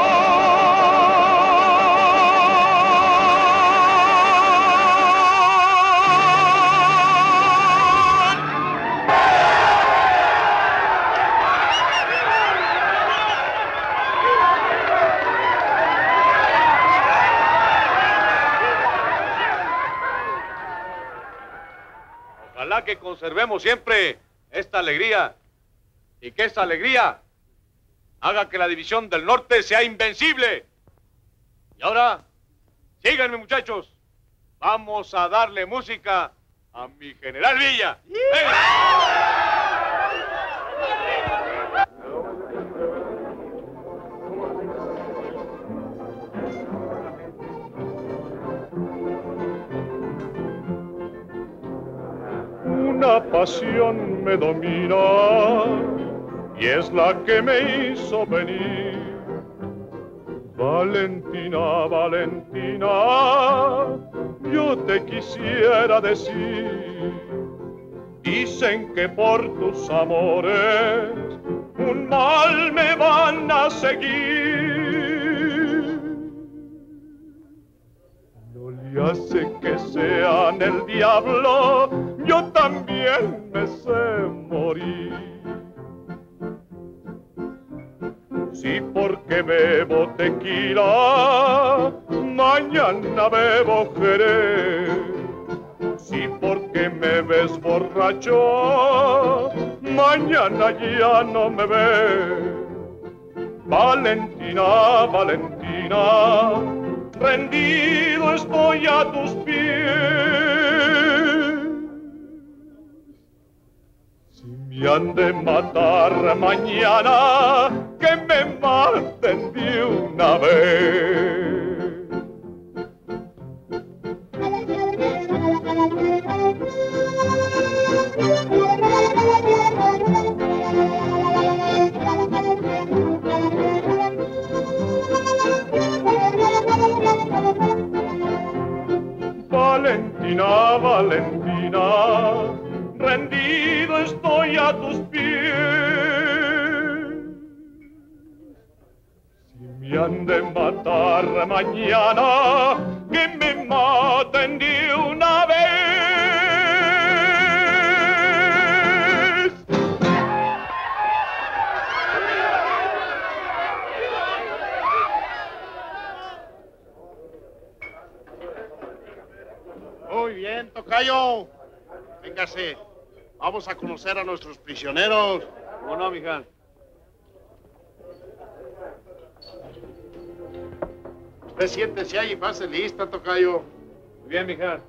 Ojalá que conservemos siempre esta alegría y que esta alegría haga que la división del norte sea invencible. Y ahora, síganme muchachos, vamos a darle música a mi general Villa. ¡Venga! Una pasión me domina y es la que me hizo venir. Valentina, Valentina, yo te quisiera decir. Dicen que por tus amores un mal me van a seguir. No le hace que sean el diablo, yo también me sé morir. Sí, porque bebo tequila, mañana bebo jerez. Sí, porque me ves borracho, mañana ya no me ves. Valentina, Valentina, rendido estoy a tus pies. Si me han de matar mañana, que me maten de una vez. Valentina, Valentina, rendido estoy a tus pies. Si me han de matar mañana, que me maten de una vez. Muy bien, tocayo. Véngase. Vamos a conocer a nuestros prisioneros. ¿Cómo no, mija? Usted siéntese ahí y pase lista, tocayo. Muy bien, mija.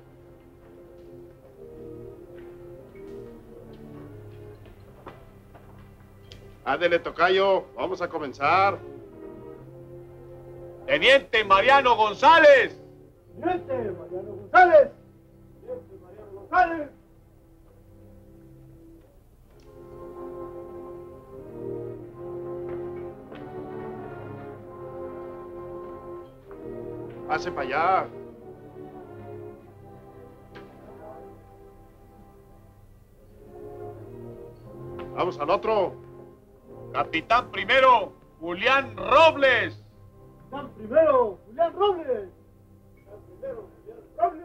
Ándele, tocayo. Vamos a comenzar. Teniente Mariano González. Teniente Mariano González. Teniente Mariano González. Pase para allá. Vamos al otro. Capitán primero, Julián Robles. Capitán primero, Julián Robles. Capitán primero, Julián Robles.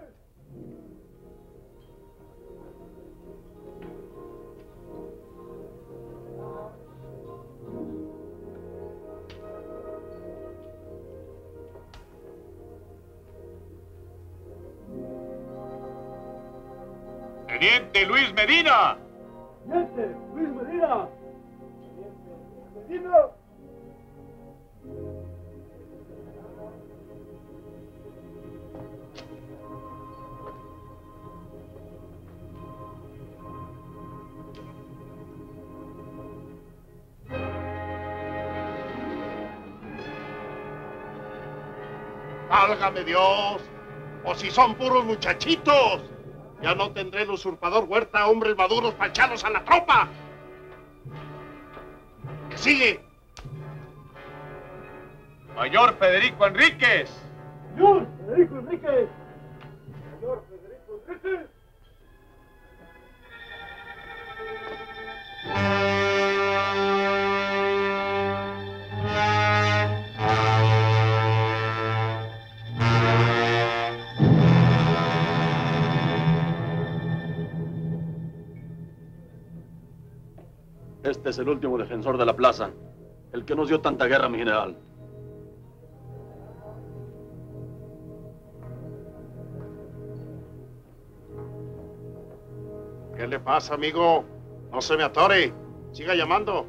Teniente Luis Medina. Teniente Luis Medina. Teniente Medina. ¡Válgame Dios! ¡O si son puros muchachitos! Ya no tendré el usurpador Huerta hombres maduros para echarlos a la tropa. ¿Qué sigue? Mayor Federico Enríquez. Señor Federico Enríquez. Señor Federico Enríquez. Este es el último defensor de la plaza, el que nos dio tanta guerra, mi general. ¿Qué le pasa, amigo? No se me atore. Siga llamando.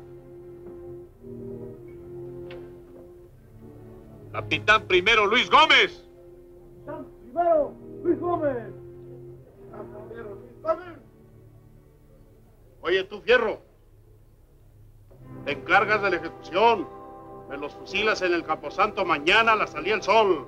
Capitán primero Luis Gómez. Capitán primero Luis Gómez. Capitán primero Luis Gómez. Oye, tú, Fierro. Te encargas de la ejecución. Me los fusilas en el Camposanto mañana a la salida del sol.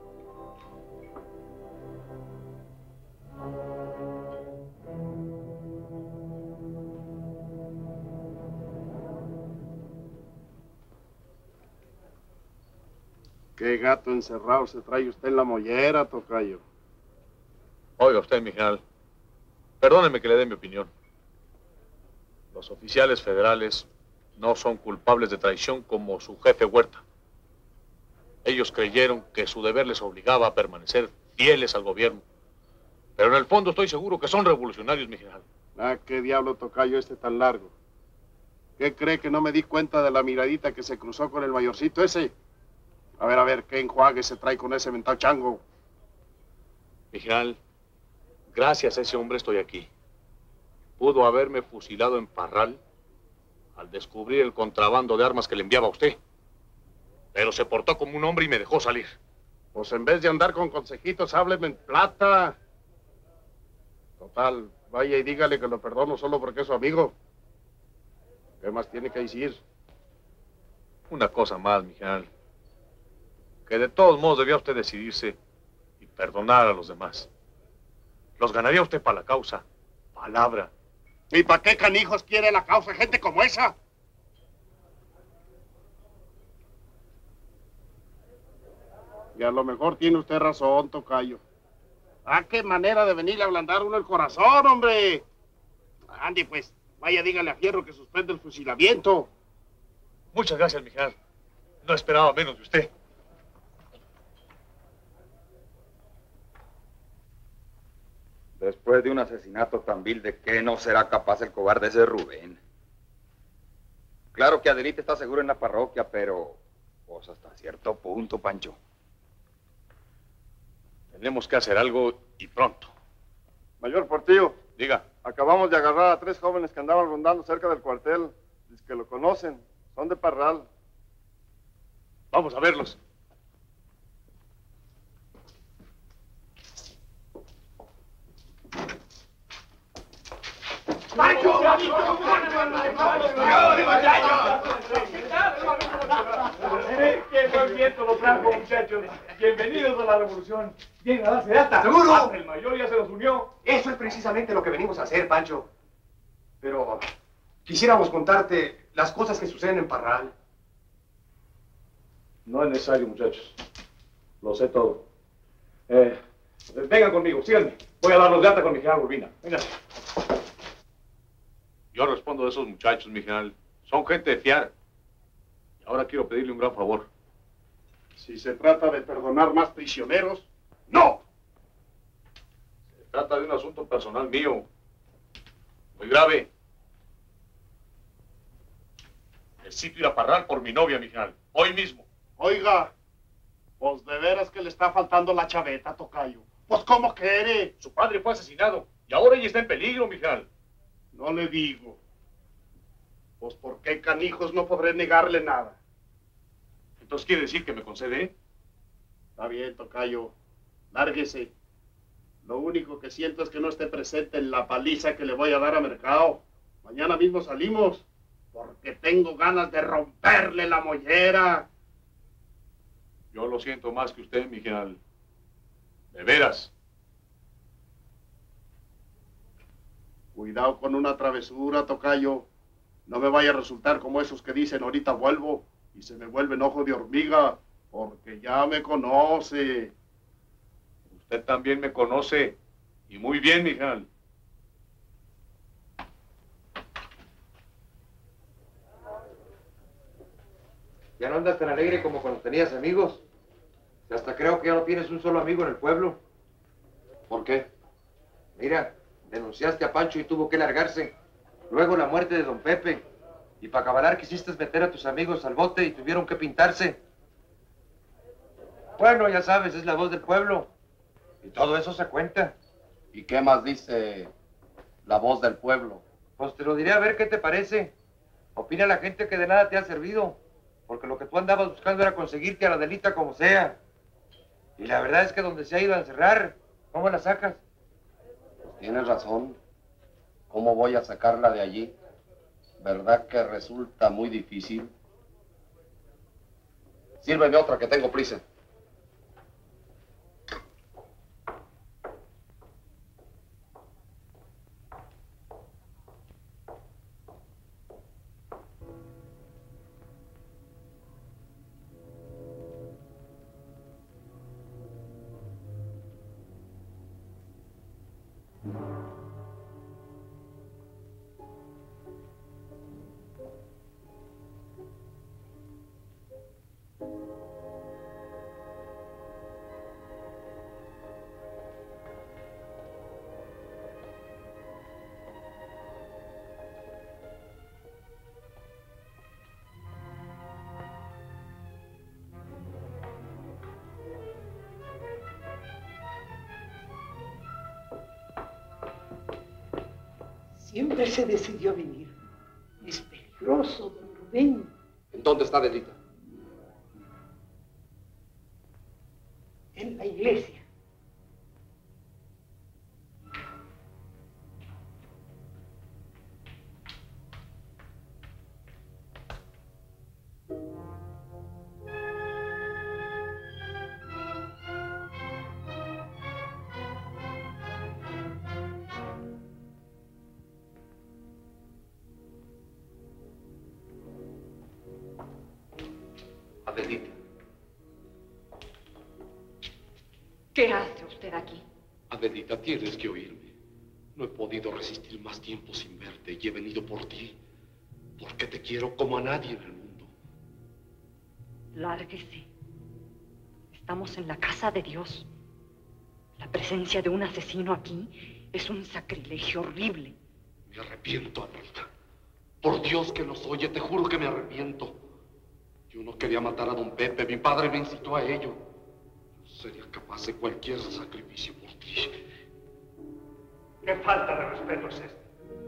¿Qué gato encerrado se trae usted en la mollera, tocayo? Oiga usted, mi general. Perdóneme que le dé mi opinión. Los oficiales federales no son culpables de traición como su jefe Huerta. Ellos creyeron que su deber les obligaba a permanecer fieles al gobierno. Pero en el fondo estoy seguro que son revolucionarios, mi general. Ah, qué diablo tocayo este tan largo. ¿Qué cree que no me di cuenta de la miradita que se cruzó con el mayorcito ese? A ver, a ver, ¿qué enjuague se trae con ese mentado chango? Mi general, gracias a ese hombre estoy aquí. Pudo haberme fusilado en Parral al descubrir el contrabando de armas que le enviaba a usted. Pero se portó como un hombre y me dejó salir. Pues en vez de andar con consejitos, hábleme en plata. Total, vaya y dígale que lo perdono solo porque es su amigo. ¿Qué más tiene que decir? Una cosa más, mi general. Que de todos modos debía usted decidirse y perdonar a los demás. Los ganaría usted para la causa. Palabra. ¿Y para qué canijos quiere la causa gente como esa? Y a lo mejor tiene usted razón, tocayo. Ah, qué manera de venirle a ablandar uno el corazón, hombre. Ande, pues, vaya, dígale a Fierro que suspende el fusilamiento. Muchas gracias, mi general. No esperaba menos de usted. Después de un asesinato tan vil, ¿de qué no será capaz el cobarde ese Rubén? Claro que Adelita está seguro en la parroquia, pero pues hasta cierto punto, Pancho. Tenemos que hacer algo y pronto. Mayor Portillo. Diga. Acabamos de agarrar a tres jóvenes que andaban rondando cerca del cuartel. Dice que lo conocen. Son de Parral. Vamos a verlos. ¡Pancho! ¡Qué buen viento lo trajo, muchachos! Bienvenidos a la revolución. Bien, a darse de alta. ¿Seguro? Hasta el mayor ya se nos unió. Eso es precisamente lo que venimos a hacer, Pancho. Pero quisiéramos contarte las cosas que suceden en Parral. No es necesario, muchachos. Lo sé todo. Eh, vengan conmigo, síganme. Voy a darlos de alta con mi general Urbina. Vengan. Yo respondo de esos muchachos, mi general. Son gente de fiar. Y ahora quiero pedirle un gran favor. Si se trata de perdonar más prisioneros, ¡no! Se trata de un asunto personal mío. Muy grave. Necesito ir a Parral por mi novia, mi general. Hoy mismo. Oiga, pues de veras que le está faltando la chaveta, tocayo. Pues, ¿cómo quiere? Su padre fue asesinado. Y ahora ella está en peligro, mijal. No le digo. Pues por qué canijos no podré negarle nada. Entonces quiere decir que me concede. Está bien, tocayo. Lárguese. Lo único que siento es que no esté presente en la paliza que le voy a dar a Mercado. Mañana mismo salimos, porque tengo ganas de romperle la mollera. Yo lo siento más que usted, mi general. De veras. Cuidado con una travesura, tocayo. No me vaya a resultar como esos que dicen ahorita vuelvo y se me vuelven ojo de hormiga, porque ya me conoce. Usted también me conoce, y muy bien, mi general. Ya no andas tan alegre como cuando tenías amigos. Hasta creo que ya no tienes un solo amigo en el pueblo. ¿Por qué? Mira, denunciaste a Pancho y tuvo que largarse. Luego la muerte de don Pepe. Y para acabar quisiste meter a tus amigos al bote y tuvieron que pintarse. Bueno, ya sabes, es la voz del pueblo. Y todo eso se cuenta. ¿Y qué más dice la voz del pueblo? Pues te lo diré a ver qué te parece. Opina la gente que de nada te ha servido. Porque lo que tú andabas buscando era conseguirte a la Adelita como sea. Y la verdad es que donde se ha ido a encerrar, ¿cómo la sacas? Pues tienes razón. ¿Cómo voy a sacarla de allí? ¿Verdad que resulta muy difícil? Sírveme otra, que tengo prisa. Siempre se decidió venir. Es peligroso, don Rubén. ¿En dónde está Adelita? En la iglesia. Adelita. ¿Qué hace usted aquí? Adelita, tienes que oírme. No he podido resistir más tiempo sin verte y he venido por ti. Porque te quiero como a nadie en el mundo. Lárguese. Estamos en la casa de Dios. La presencia de un asesino aquí es un sacrilegio horrible. Me arrepiento, Adelita. Por Dios que nos oye, te juro que me arrepiento. Yo no quería matar a don Pepe, mi padre me incitó a ello. Yo sería capaz de cualquier sacrificio por ti. ¿Qué falta de respeto es esta?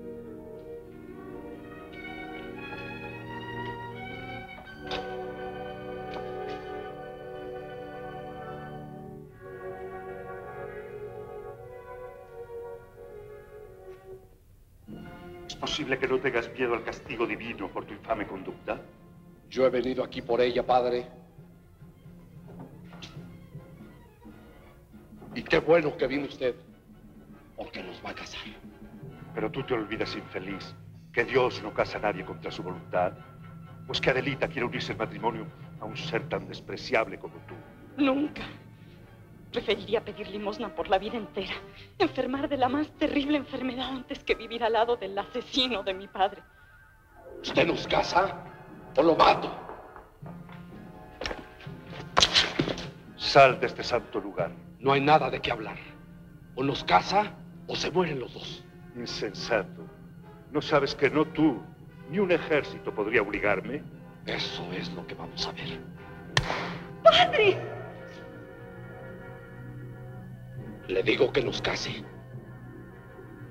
¿Es posible que no tengas miedo al castigo divino por tu infame conducta? Yo he venido aquí por ella, padre. Y qué bueno que vino usted, porque nos va a casar. Pero tú te olvidas, infeliz, que Dios no casa a nadie contra su voluntad. Pues que Adelita quiere unirse al matrimonio a un ser tan despreciable como tú. Nunca. Preferiría pedir limosna por la vida entera, enfermar de la más terrible enfermedad antes que vivir al lado del asesino de mi padre. ¿Usted nos casa o lo mato? Sal de este santo lugar. No hay nada de qué hablar. O nos casa o se mueren los dos. Insensato. ¿No sabes que no tú, ni un ejército podría obligarme? Eso es lo que vamos a ver. ¡Padre! Le digo que nos case.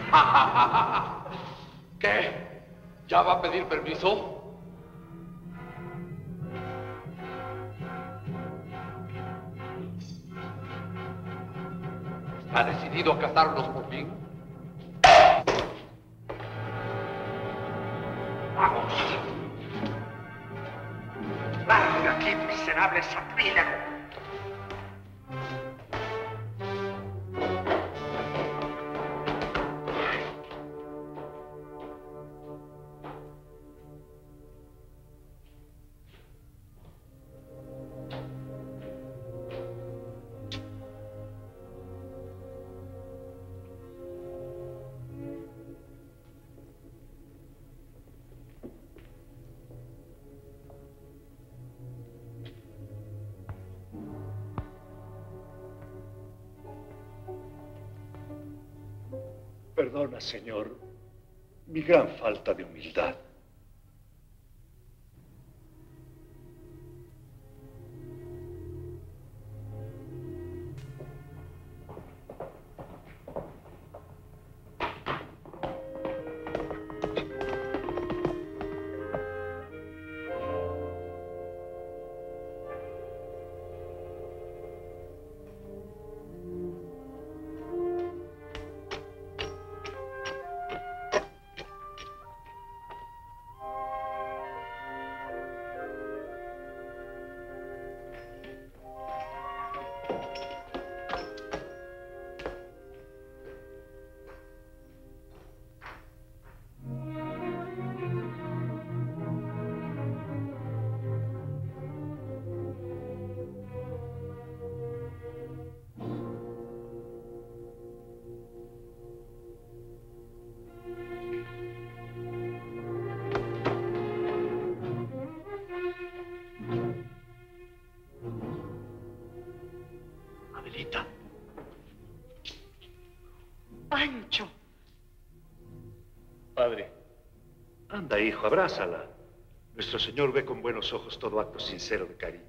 ¿Qué? ¿Ya va a pedir permiso? ¿Ha decidido a casarnos por fin? ¡Vamos! ¡Largo de aquí, miserable sacrílego! Perdona, señor, mi gran falta de humildad. Pancho. Padre. Anda, hijo, abrázala. Nuestro Señor ve con buenos ojos todo acto sincero de cariño.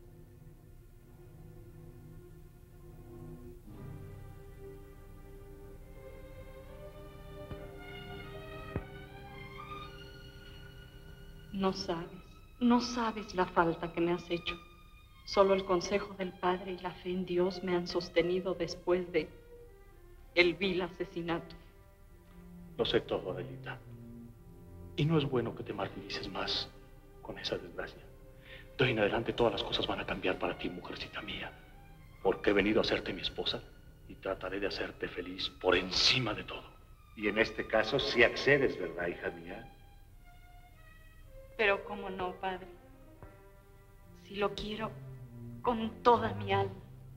No sabes, no sabes la falta que me has hecho. Solo el consejo del Padre y la fe en Dios me han sostenido después de el vil asesinato. Lo sé todo, Adelita. Y no es bueno que te martirices más con esa desgracia. De hoy en adelante todas las cosas van a cambiar para ti, mujercita mía. Porque he venido a hacerte mi esposa y trataré de hacerte feliz por encima de todo. Y en este caso sí accedes, ¿verdad, hija mía? Pero cómo no, Padre. Si lo quiero con toda mi alma.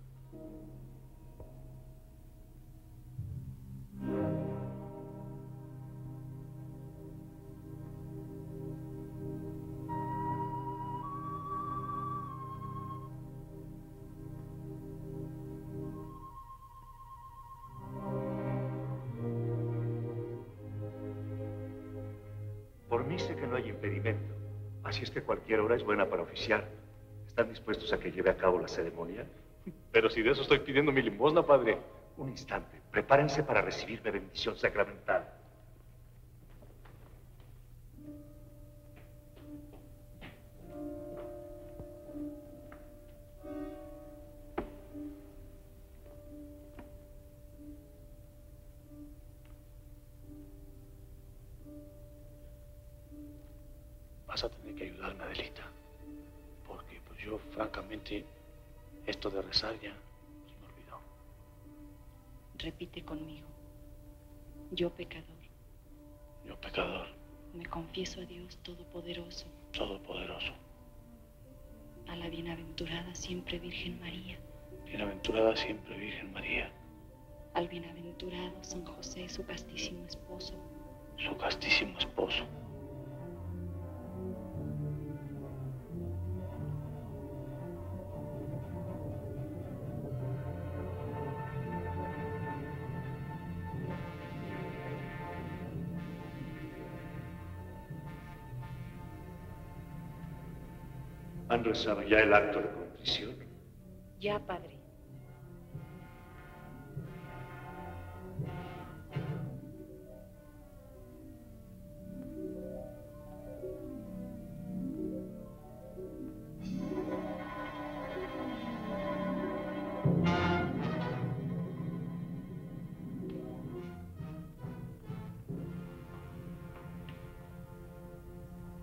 Por mí sé que no hay impedimento. Así es que cualquier hora es buena para oficiar. ¿Están dispuestos a que lleve a cabo la ceremonia? Pero si de eso estoy pidiendo mi limosna, padre. Un instante. Prepárense para recibir mi bendición sacramental. Vas a tener que ayudarme, Adelita. Porque pues yo, francamente, esto de rezar ya se me olvidó. Repite conmigo. Yo pecador. Yo pecador. Me confieso a Dios Todopoderoso. Todopoderoso. A la bienaventurada siempre Virgen María. Bienaventurada siempre Virgen María. Al bienaventurado San José, su castísimo esposo. Su castísimo esposo. ¿Han rezado ya el acto de contrición? Ya, Padre.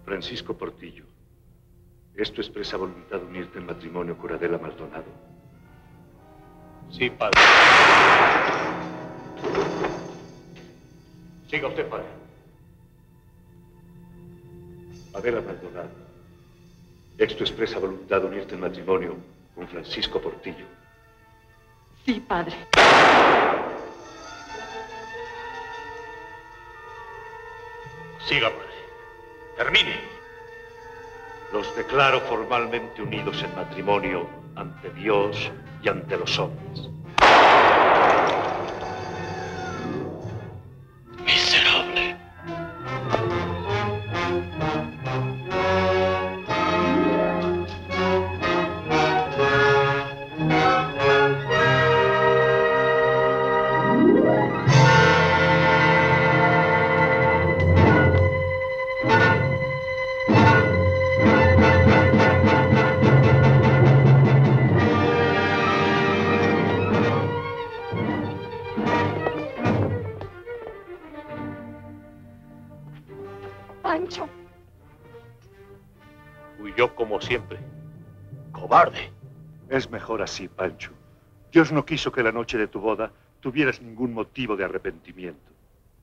Francisco Portillo, ¿es tu expresa voluntad de unirte en matrimonio con Adela Maldonado? Sí, padre. Siga usted, padre. Adela Maldonado, ¿es tu expresa voluntad de unirte en matrimonio con Francisco Portillo? Sí, padre. Siga, padre. Termine. Los declaro formalmente unidos en matrimonio ante Dios y ante los hombres. Miserable. Pancho. Huyó como siempre. Cobarde. Es mejor así, Pancho. Dios no quiso que la noche de tu boda tuvieras ningún motivo de arrepentimiento.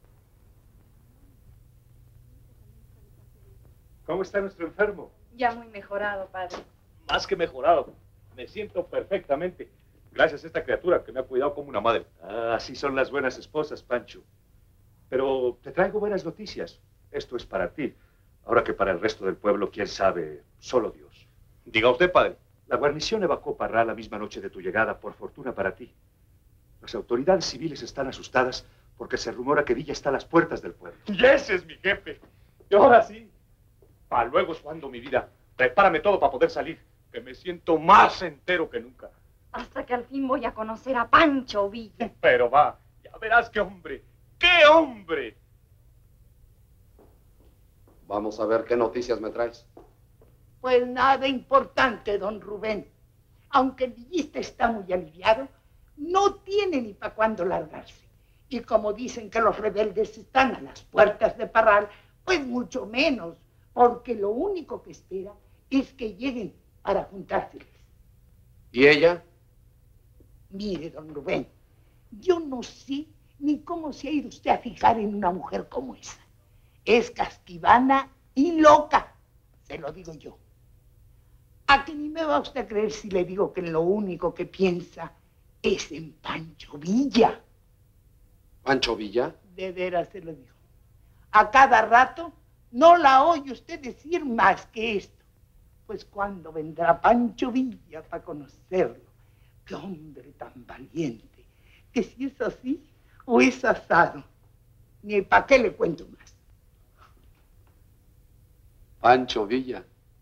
¿Cómo está nuestro enfermo? Ya muy mejorado, padre. Más que mejorado. Me siento perfectamente. Gracias a esta criatura que me ha cuidado como una madre. Ah, así son las buenas esposas, Pancho. Pero te traigo buenas noticias. Esto es para ti. Ahora que para el resto del pueblo, quién sabe, solo Dios. Diga usted, padre. La guarnición evacuó Parral la misma noche de tu llegada, por fortuna para ti. Las autoridades civiles están asustadas porque se rumora que Villa está a las puertas del pueblo. Y ese es mi jefe. Y ahora sí. Para luego es cuando mi vida. Prepárame todo para poder salir. Que me siento más entero que nunca. Hasta que al fin voy a conocer a Pancho Villa. Pero va, ya verás qué hombre. ¡Qué hombre! Vamos a ver qué noticias me traes. Pues nada importante, don Rubén. Aunque el villista está muy aliviado, no tiene ni para cuándo largarse. Y como dicen que los rebeldes están a las puertas de Parral, pues mucho menos, porque lo único que espera es que lleguen para juntárseles. ¿Y ella? Mire, don Rubén, yo no sé ni cómo se ha ido usted a fijar en una mujer como esa. Es casquivana y loca, se lo digo yo. ¿A que ni me va usted a creer si le digo que lo único que piensa es en Pancho Villa? ¿Pancho Villa? De veras se lo digo. A cada rato no la oye usted decir más que esto. Pues cuando vendrá Pancho Villa para conocerlo. Qué hombre tan valiente, que si es así o es asado, ni para qué le cuento más. Pancho Villa.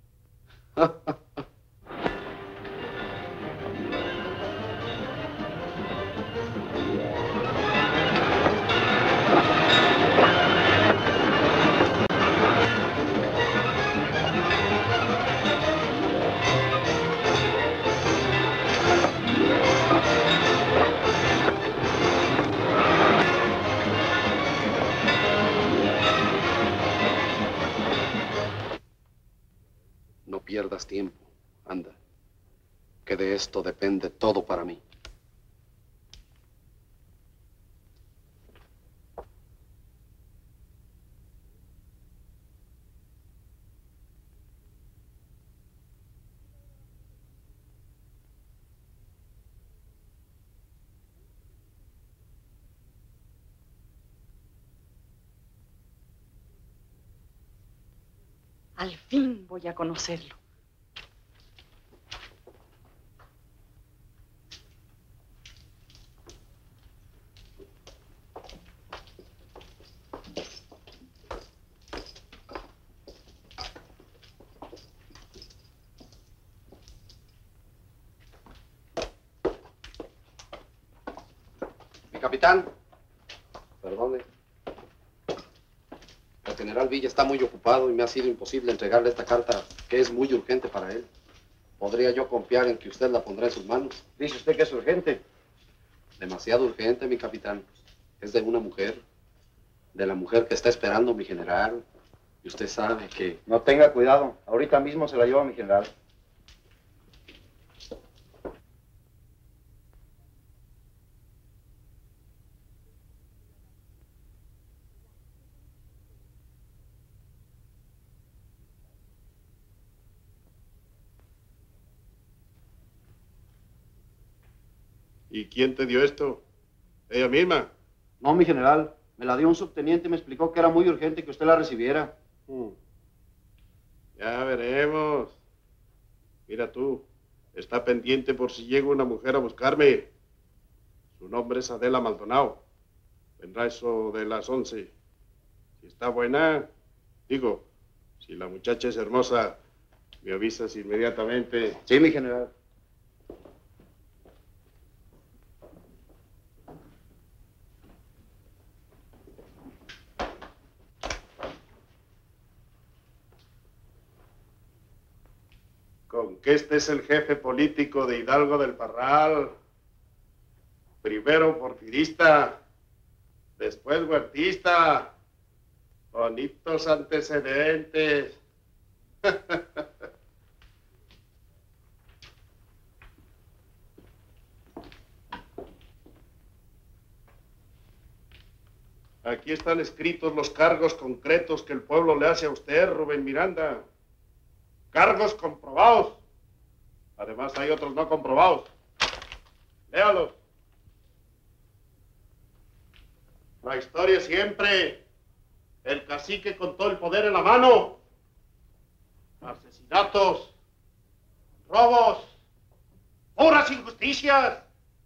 No pierdas tiempo, anda, que de esto depende todo para mí. Al fin voy a conocerlo. Mi capitán, perdone. El general Villa está muy ocupado y me ha sido imposible entregarle esta carta que es muy urgente para él. ¿Podría yo confiar en que usted la pondrá en sus manos? Dice usted que es urgente. Demasiado urgente, mi capitán. Es de una mujer. De la mujer que está esperando mi general. Y usted sabe que... No tenga cuidado. Ahorita mismo se la llevo a mi general. ¿Y quién te dio esto? ¿Ella misma? No, mi general. Me la dio un subteniente y me explicó que era muy urgente que usted la recibiera. Hmm. Ya veremos. Mira tú, está pendiente por si llega una mujer a buscarme. Su nombre es Adela Maldonado. Vendrá eso de las once. Si está buena, digo, si la muchacha es hermosa, me avisas inmediatamente. Sí, mi general. Con que este es el jefe político de Hidalgo del Parral. Primero porfirista, después huertista. Bonitos antecedentes. Aquí están escritos los cargos concretos que el pueblo le hace a usted, Rubén Miranda. Cargos comprobados. Además hay otros no comprobados. Léalos. La historia siempre. El cacique con todo el poder en la mano. Asesinatos. Robos. Puras injusticias.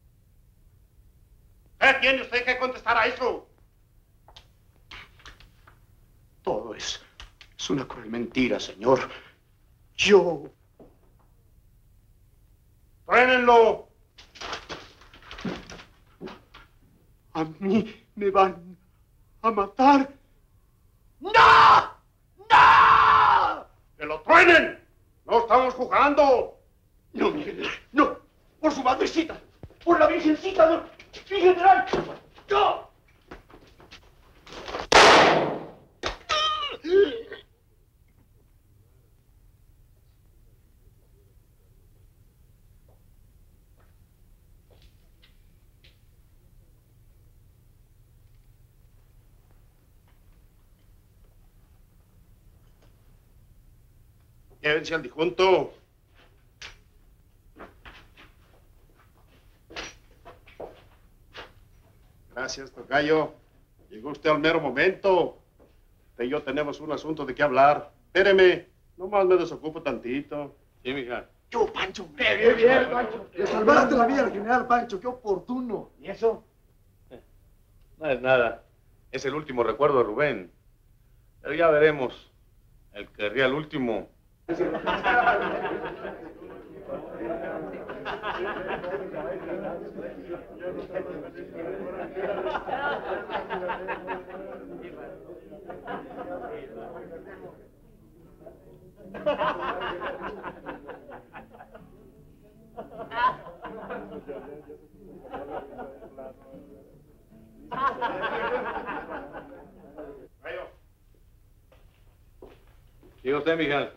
¿Qué tiene usted que contestar a eso? Todo es, es una cruel mentira, señor. Yo... ¡Trénenlo! A mí me van a matar. ¡No! ¡No! ¡Que lo truenen! ¡No estamos jugando! No, mi general, no. Por su madrecita, por la virgencita, no. Mi general, no. Llévense al difunto. Gracias, tocayo. Llegó usted al mero momento. Usted y yo tenemos un asunto de qué hablar. Espéreme, nomás me desocupo tantito. Sí, mija. Yo, Pancho. Bien, bien, Pancho. Le salvaste la vida al general Pancho, qué oportuno. ¿Y eso? No es nada. Es el último recuerdo de Rubén. Pero ya veremos. El que ría el último. ¿Sigue usted, Miguel?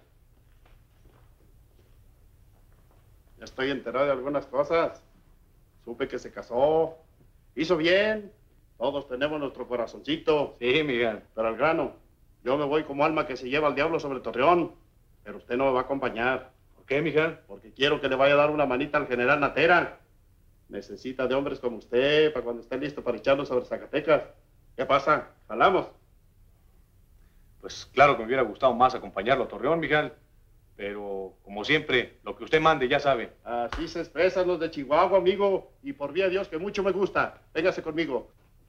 Ya estoy enterado de algunas cosas. Supe que se casó. Hizo bien. Todos tenemos nuestro corazoncito. Sí, Miguel. Pero al grano. Yo me voy como alma que se lleva al diablo sobre Torreón. Pero usted no me va a acompañar. ¿Por qué, Miguel? Porque quiero que le vaya a dar una manita al general Natera. Necesita de hombres como usted para cuando esté listo para echarlo sobre Zacatecas. ¿Qué pasa? ¿Jalamos? Pues claro que me hubiera gustado más acompañarlo a Torreón, Miguel. Pero, como siempre, lo que usted mande ya sabe. Así se expresan los de Chihuahua, amigo. Y por vía de Dios que mucho me gusta. Véngase conmigo.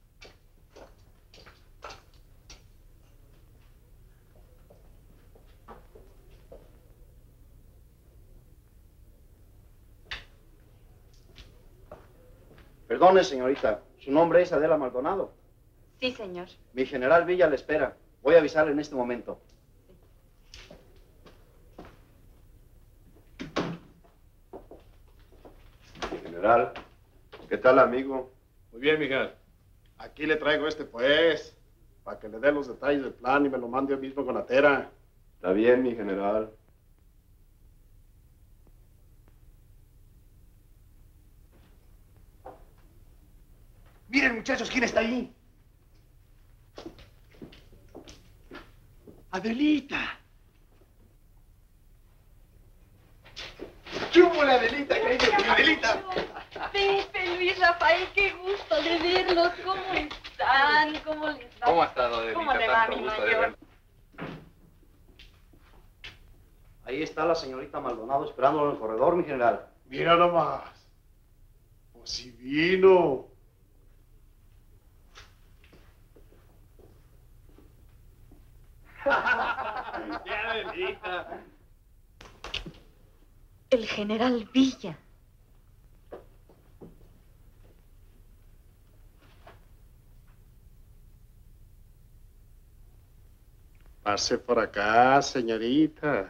Perdone, señorita. ¿Su nombre es Adela Maldonado? Sí, señor. Mi general Villa le espera. Voy a avisarle en este momento. General, ¿qué tal, amigo? Muy bien, Miguel. Aquí le traigo este, pues. para que le dé los detalles del plan y me lo mande hoy mismo con la tera. Está bien, mi general. Miren, muchachos, ¿quién está ahí? Adelita. ¿Qué hubo, la Adelita? ¿Qué hay de Adelita? Pepe, Luis, Rafael, qué gusto de verlos. ¿Cómo están? ¿Cómo les va? ¿Cómo ha estado, Adelita? ¿Cómo le va, Tanto mi gusto de mayor? verla. Ahí está la señorita Maldonado esperándolo en el corredor, mi general. Mira nomás. Pues si vino. ¡Ya, Adelita! El general Villa. Pase por acá, señorita.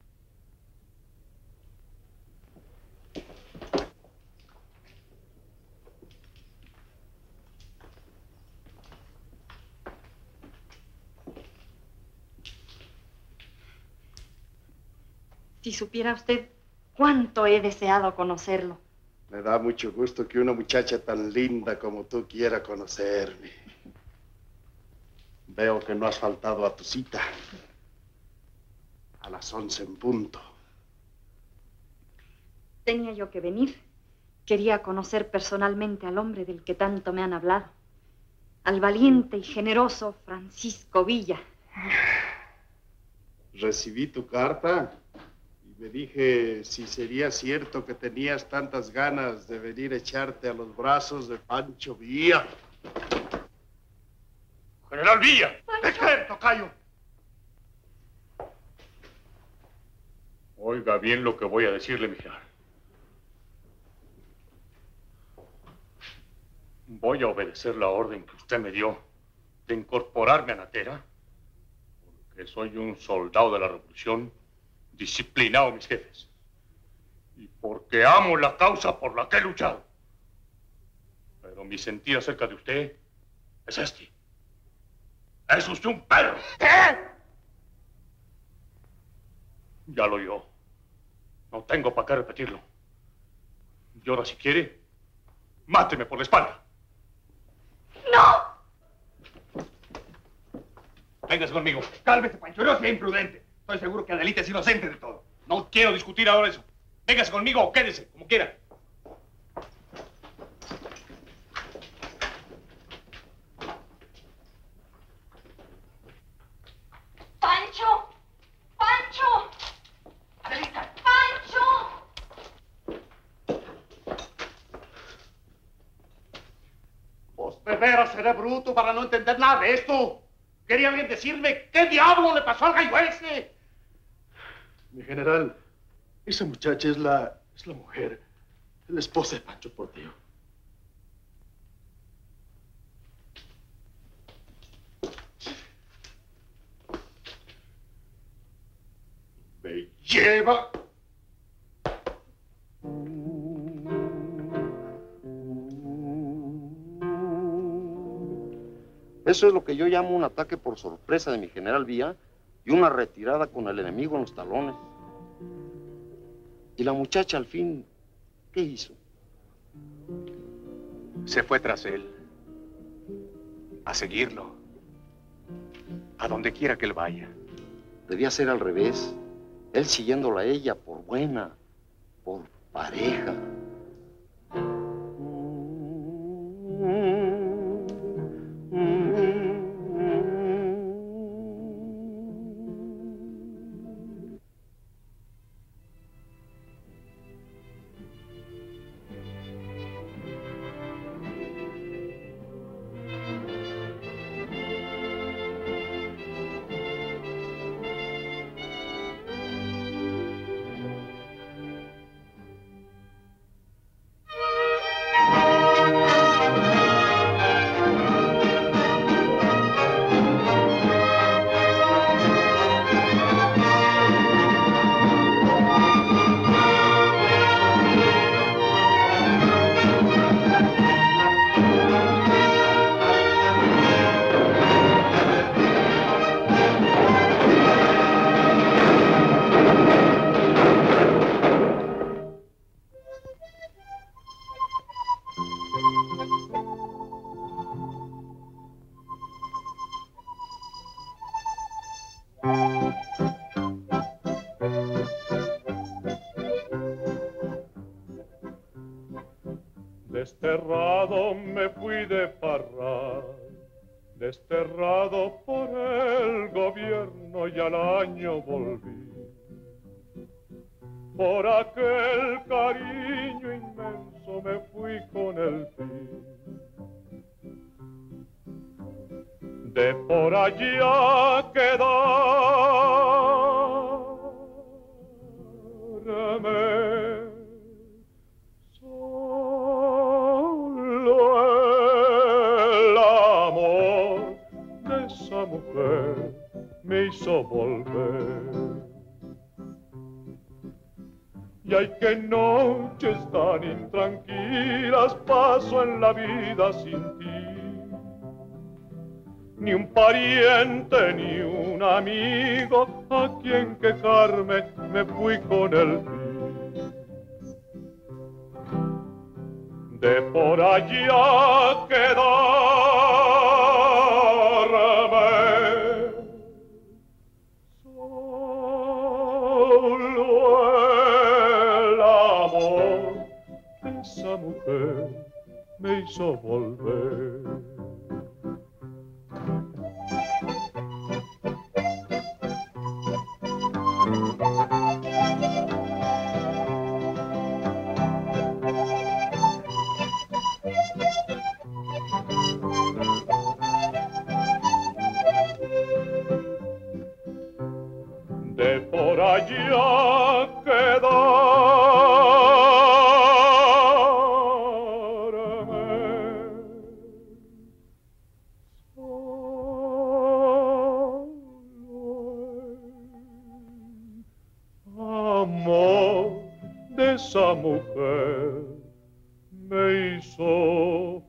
Si supiera usted cuánto he deseado conocerlo. Me da mucho gusto que una muchacha tan linda como tú quiera conocerme. Veo que no has faltado a tu cita. A las once en punto. Tenía yo que venir. Quería conocer personalmente al hombre del que tanto me han hablado. Al valiente y generoso Francisco Villa. Recibí tu carta y me dije si sería cierto que tenías tantas ganas de venir a echarte a los brazos de Pancho Villa. ¡General Villa! ¡Deje, tocayo! Oiga bien lo que voy a decirle, mi general. Voy a obedecer la orden que usted me dio de incorporarme a Natera, porque soy un soldado de la revolución, disciplinado a mis jefes, y porque amo la causa por la que he luchado. Pero mi sentir acerca de usted es este. ¡Es usted un perro! ¿Qué? Ya lo oyó. No tengo para qué repetirlo. Y ahora, si quiere, máteme por la espalda. ¡No! Véngase conmigo. Cálmese, Pancho, no sea imprudente. Estoy seguro que Adelita es inocente de todo. No quiero discutir ahora eso. Véngase conmigo o quédese, como quiera. ¡Pancho! ¡Pancho! ¡Adelita! ¡Pancho! Pues de veras seré bruto para no entender nada de esto. ¿Quería alguien decirme qué diablo le pasó al gallo ese? Mi general, esa muchacha es la, es la mujer, la esposa de Pancho Portillo. Me lleva. Eso es lo que yo llamo un ataque por sorpresa de mi general Villa y una retirada con el enemigo en los talones. Y la muchacha al fin, ¿qué hizo? Se fue tras él. A seguirlo. A donde quiera que él vaya. Debía ser al revés. Él siguiéndola a ella por buena, por pareja. Desterrado me fui de Parral, desterrado por el gobierno y al año volví. Por aquel cariño inmenso me fui con el fin de por allá quedarme. Solo el amor de esa mujer me hizo volver. Y hay que noches tan intranquilas paso en la vida sin ti. Ni un pariente, ni un amigo a quien quejarme, me fui con el fin de por allá quedarme. Solo el amor de esa mujer me hizo volver. De por allá quedarme. Solo el amor de esa mujer me hizo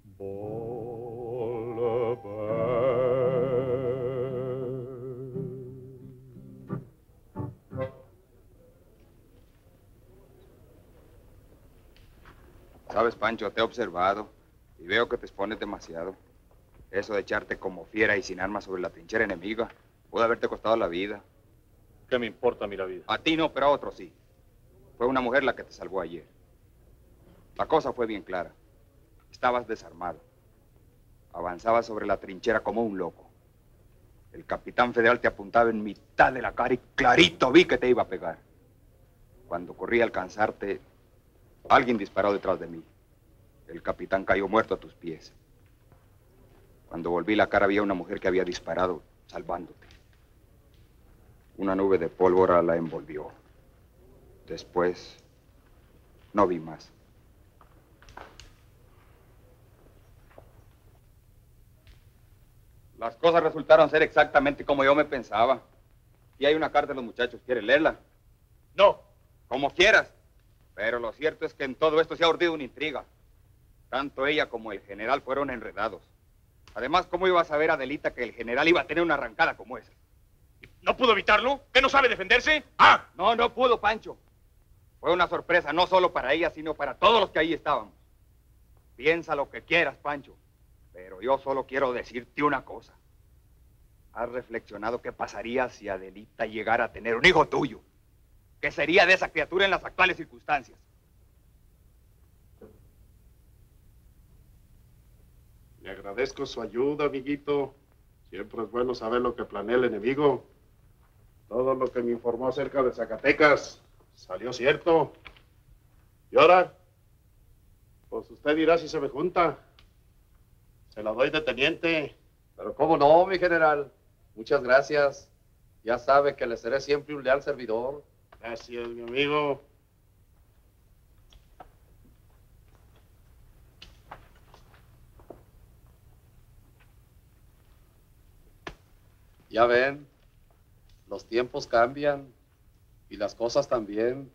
Sabes, Pancho, te he observado y veo que te expones demasiado. Eso de echarte como fiera y sin armas sobre la trinchera enemiga puede haberte costado la vida. ¿Qué me importa a mí la vida? A ti no, pero a otros sí. Fue una mujer la que te salvó ayer. La cosa fue bien clara. Estabas desarmado. Avanzabas sobre la trinchera como un loco. El capitán federal te apuntaba en mitad de la cara y clarito vi que te iba a pegar. Cuando corrí a alcanzarte, alguien disparó detrás de mí. El capitán cayó muerto a tus pies. Cuando volví la cara había una mujer que había disparado, salvándote. Una nube de pólvora la envolvió. Después, no vi más. Las cosas resultaron ser exactamente como yo me pensaba. Y hay una carta de los muchachos. ¿Quieres leerla? No. Como quieras. Pero lo cierto es que en todo esto se ha urdido una intriga. Tanto ella como el general fueron enredados. Además, ¿cómo iba a saber Adelita que el general iba a tener una arrancada como esa? ¿No pudo evitarlo? ¿Que no sabe defenderse? ¡Ah! No, no pudo, Pancho. Fue una sorpresa, no solo para ella, sino para todos los que ahí estábamos. Piensa lo que quieras, Pancho. Pero yo solo quiero decirte una cosa. ¿Has reflexionado qué pasaría si Adelita llegara a tener un hijo tuyo? ¿Qué sería de esa criatura en las actuales circunstancias? Le agradezco su ayuda, amiguito. Siempre es bueno saber lo que planea el enemigo. Todo lo que me informó acerca de Zacatecas salió cierto. Y ahora, pues usted dirá si se me junta. Se la doy de teniente. Pero cómo no, mi general. Muchas gracias. Ya sabe que le seré siempre un leal servidor. Gracias, mi amigo. Ya ven, los tiempos cambian y las cosas también.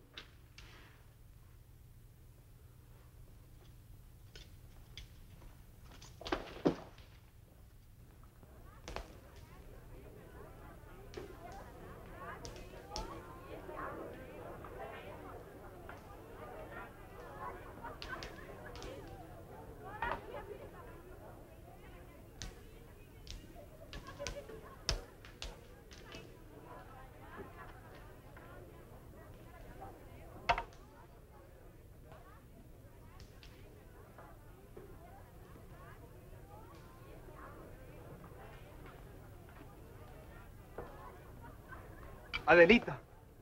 Adelita.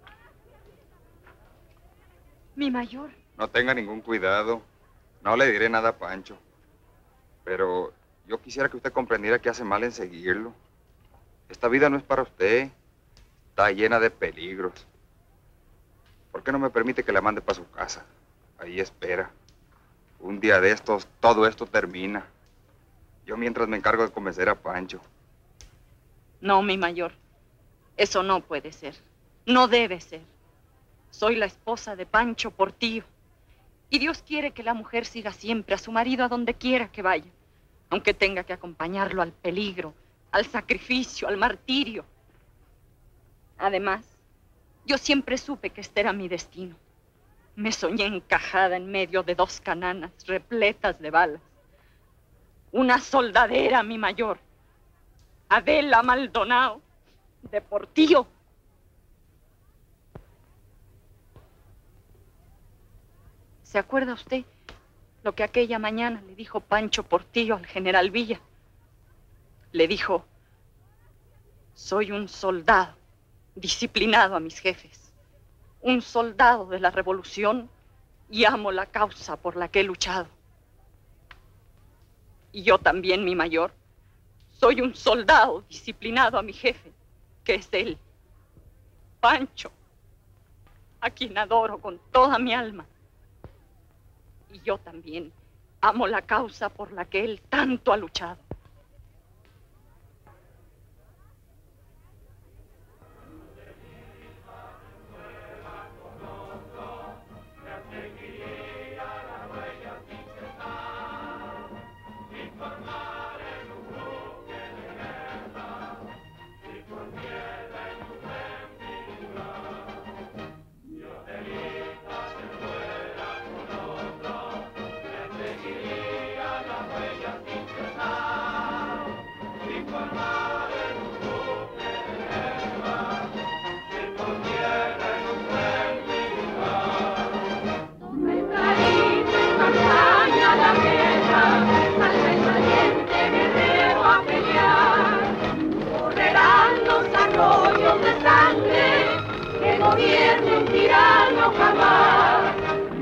Mi mayor. No tenga ningún cuidado. No le diré nada a Pancho. Pero yo quisiera que usted comprendiera que hace mal en seguirlo. Esta vida no es para usted. Está llena de peligros. ¿Por qué no me permite que la mande para su casa? Ahí espera. Un día de estos, todo esto termina. Yo mientras me encargo de convencer a Pancho. No, mi mayor. Eso no puede ser. No debe ser. Soy la esposa de Pancho Portillo. Y Dios quiere que la mujer siga siempre a su marido a donde quiera que vaya. Aunque tenga que acompañarlo al peligro, al sacrificio, al martirio. Además, yo siempre supe que este era mi destino. Me soñé encajada en medio de dos cananas repletas de balas. Una soldadera, mi mayor. Adela Maldonado, de Portillo. ¿Se acuerda usted lo que aquella mañana le dijo Pancho Portillo al general Villa? Le dijo, soy un soldado disciplinado a mis jefes, un soldado de la revolución y amo la causa por la que he luchado. Y yo también, mi mayor, soy un soldado disciplinado a mi jefe, que es él, Pancho, a quien adoro con toda mi alma. Y yo también amo la causa por la que él tanto ha luchado. De sangre que gobierne un tirano jamás.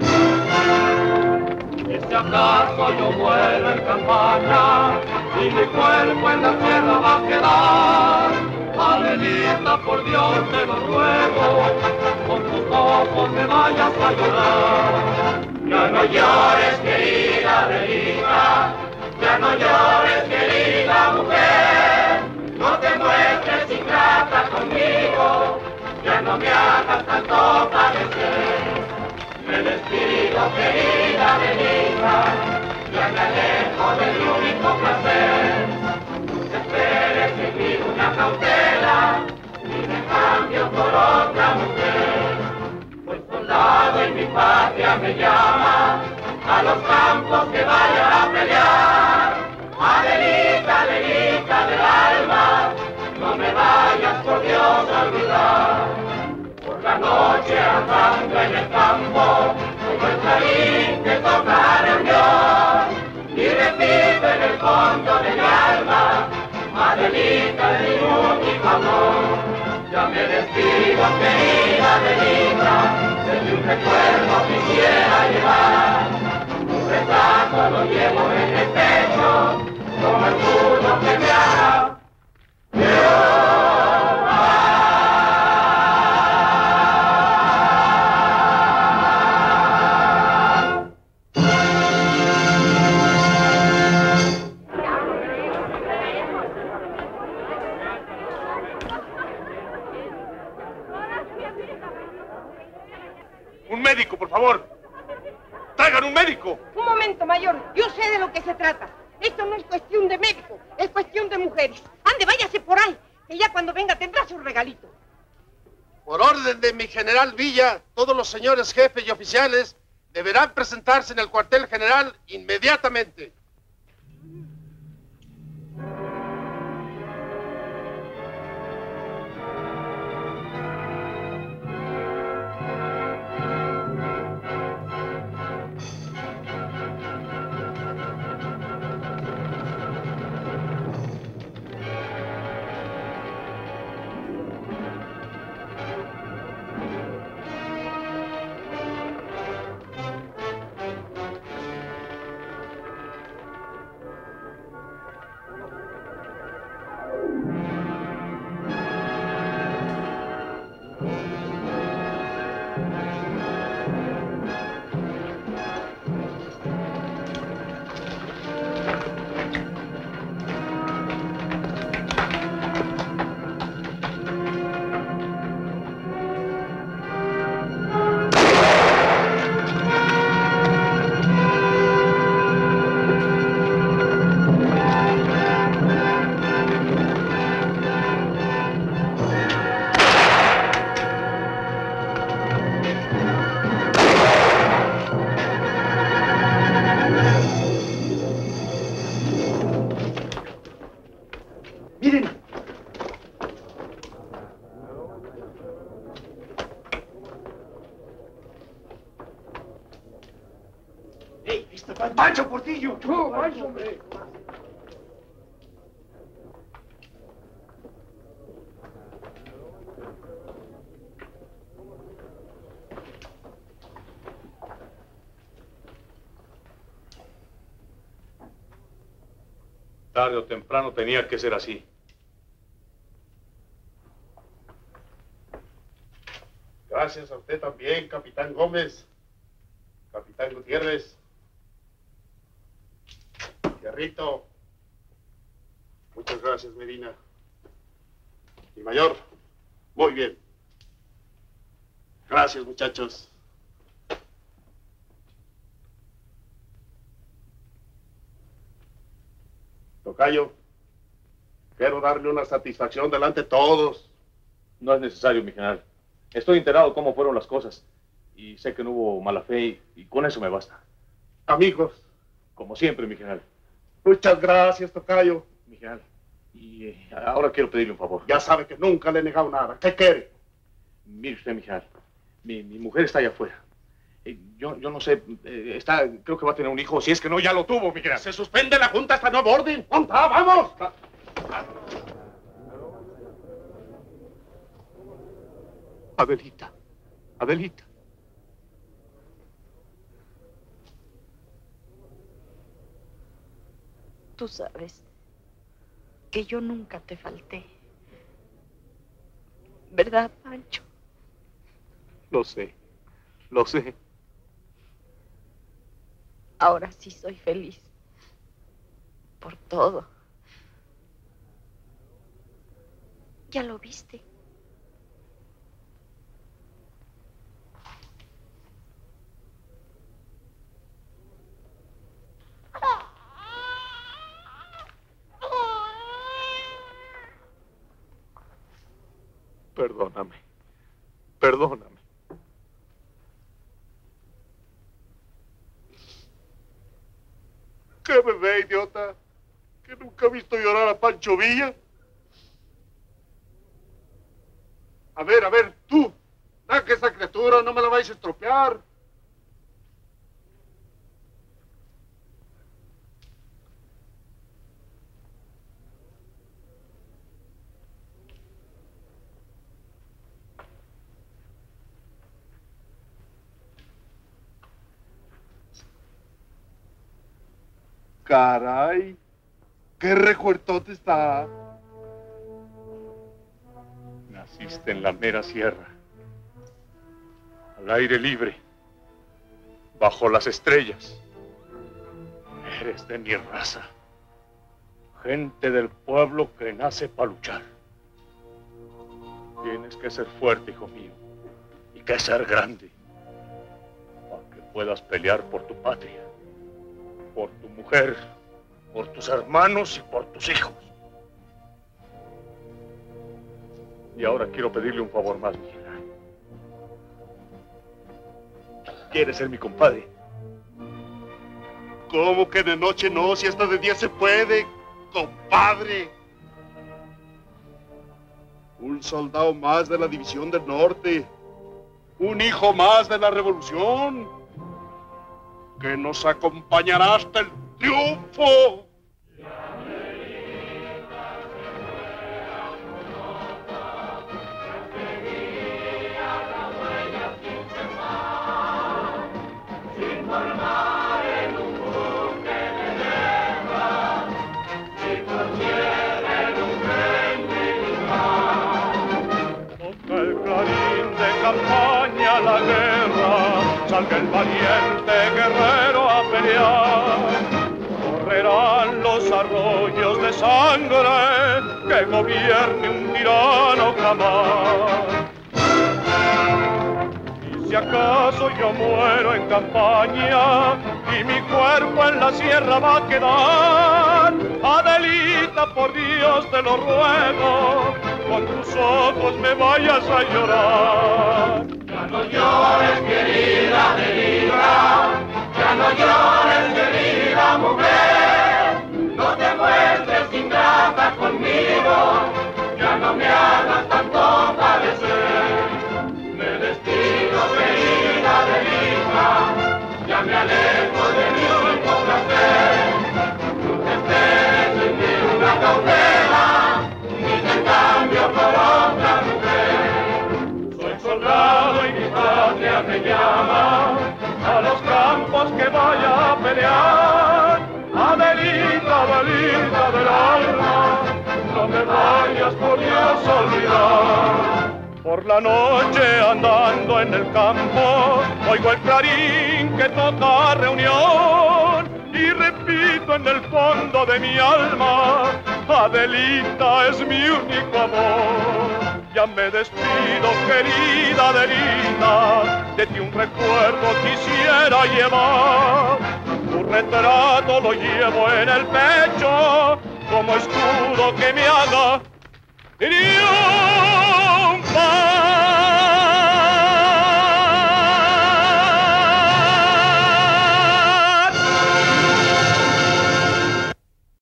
Y si acaso yo muero en campaña y mi cuerpo en la tierra va a quedar, Adelita, por Dios te lo ruego, con tus ojos me vayas a llorar. Ya no llores, querida Adelita, ya no llores, querida mujer, no te muestres ingrata conmigo, ya no me hagas tanto padecer. Me despido, querida Adelita, ya me alejo del único placer. No te esperes seguir una cautela, y me cambio por otra mujer. Pues soldado en mi patria me llama, a los campos que vaya a pelear. Adelita, Adelita del alma, no me vayas por Dios a olvidar. Por la noche andando en el campo, como el clarín que toca reunión, y repito en el fondo de mi alma, Adelita es mi único amor. Ya me despido, querida Adelita, desde un recuerdo quisiera llevar. Un retrato lo llevo en el pecho, como el escudo que me haga Un médico, por favor. ¡Traigan un médico! Un momento, mayor. Yo sé de lo que se trata. Esto no es cuestión de médico, es cuestión de mujeres. Ande, váyase por ahí, que ya cuando venga tendrá su regalito. Por orden de mi general Villa, todos los señores jefes y oficiales deberán presentarse en el cuartel general inmediatamente. Pancho Portillo. No, Pancho, hombre. Tarde o temprano tenía que ser así. Gracias a usted también, Capitán Gómez. Capitán Gutiérrez. Fierrito. Muchas gracias, Medina. Y Mayor, muy bien. Gracias, muchachos. Tocayo, quiero darle una satisfacción delante de todos. No es necesario, mi general. Estoy enterado de cómo fueron las cosas. Y sé que no hubo mala fe y, y con eso me basta. Amigos. Como siempre, mi general. Muchas gracias, Tocayo. Mi general. Y eh, ahora quiero pedirle un favor. Ya sabe que nunca le he negado nada. ¿Qué quiere? Mire usted, mi general. Mi, mi mujer está allá afuera. Eh, yo, yo no sé, eh, está, creo que va a tener un hijo. Si es que no, ya lo tuvo, mi general. Se suspende la junta hasta nuevo orden. ¡Junta, vamos! Adelita. Adelita. Tú sabes que yo nunca te falté. ¿Verdad, Pancho? Lo sé. Lo sé. Ahora sí soy feliz. Por todo. Ya lo viste. Perdóname. Perdóname. ¿Qué bebé, idiota? ¿Que nunca he visto llorar a Pancho Villa? A ver, a ver, tú. Saca esa criatura, no me la vais a estropear. Caray, qué recuertote está. Naciste en la mera sierra, al aire libre, bajo las estrellas. Eres de mi raza, gente del pueblo que nace para luchar. Tienes que ser fuerte, hijo mío, y que ser grande, para que puedas pelear por tu patria, por tu mujer, por tus hermanos y por tus hijos. Y ahora quiero pedirle un favor más, mi general. ¿Quieres ser mi compadre? ¿Cómo que de noche no? Si hasta de día se puede, compadre. Un soldado más de la División del Norte. Un hijo más de la Revolución. Que nos acompañará hasta el triunfo. Campaña la guerra, salga el valiente guerrero a pelear. Correrán los arroyos de sangre que gobierne un tirano jamás. Y si acaso yo muero en campaña y mi cuerpo en la sierra va a quedar, Adelita, por Dios te lo ruego, con tus ojos me vayas a llorar. Ya no llores, querida Adelita, ya no llores, querida mujer, no te muestres ingrata conmigo, ya no me hagas tanto padecer. Me despido, querida Adelita, ya me alejo de mi único placer. Adelita, Adelita del alma, no me vayas por Dios a olvidar. Por la noche andando en el campo, oigo el clarín que toca reunión y repito en el fondo de mi alma, Adelita es mi único amor. Ya me despido, querida Adelita, de ti un recuerdo quisiera llevar. Tu retrato lo llevo en el pecho como escudo que me haga triunfar.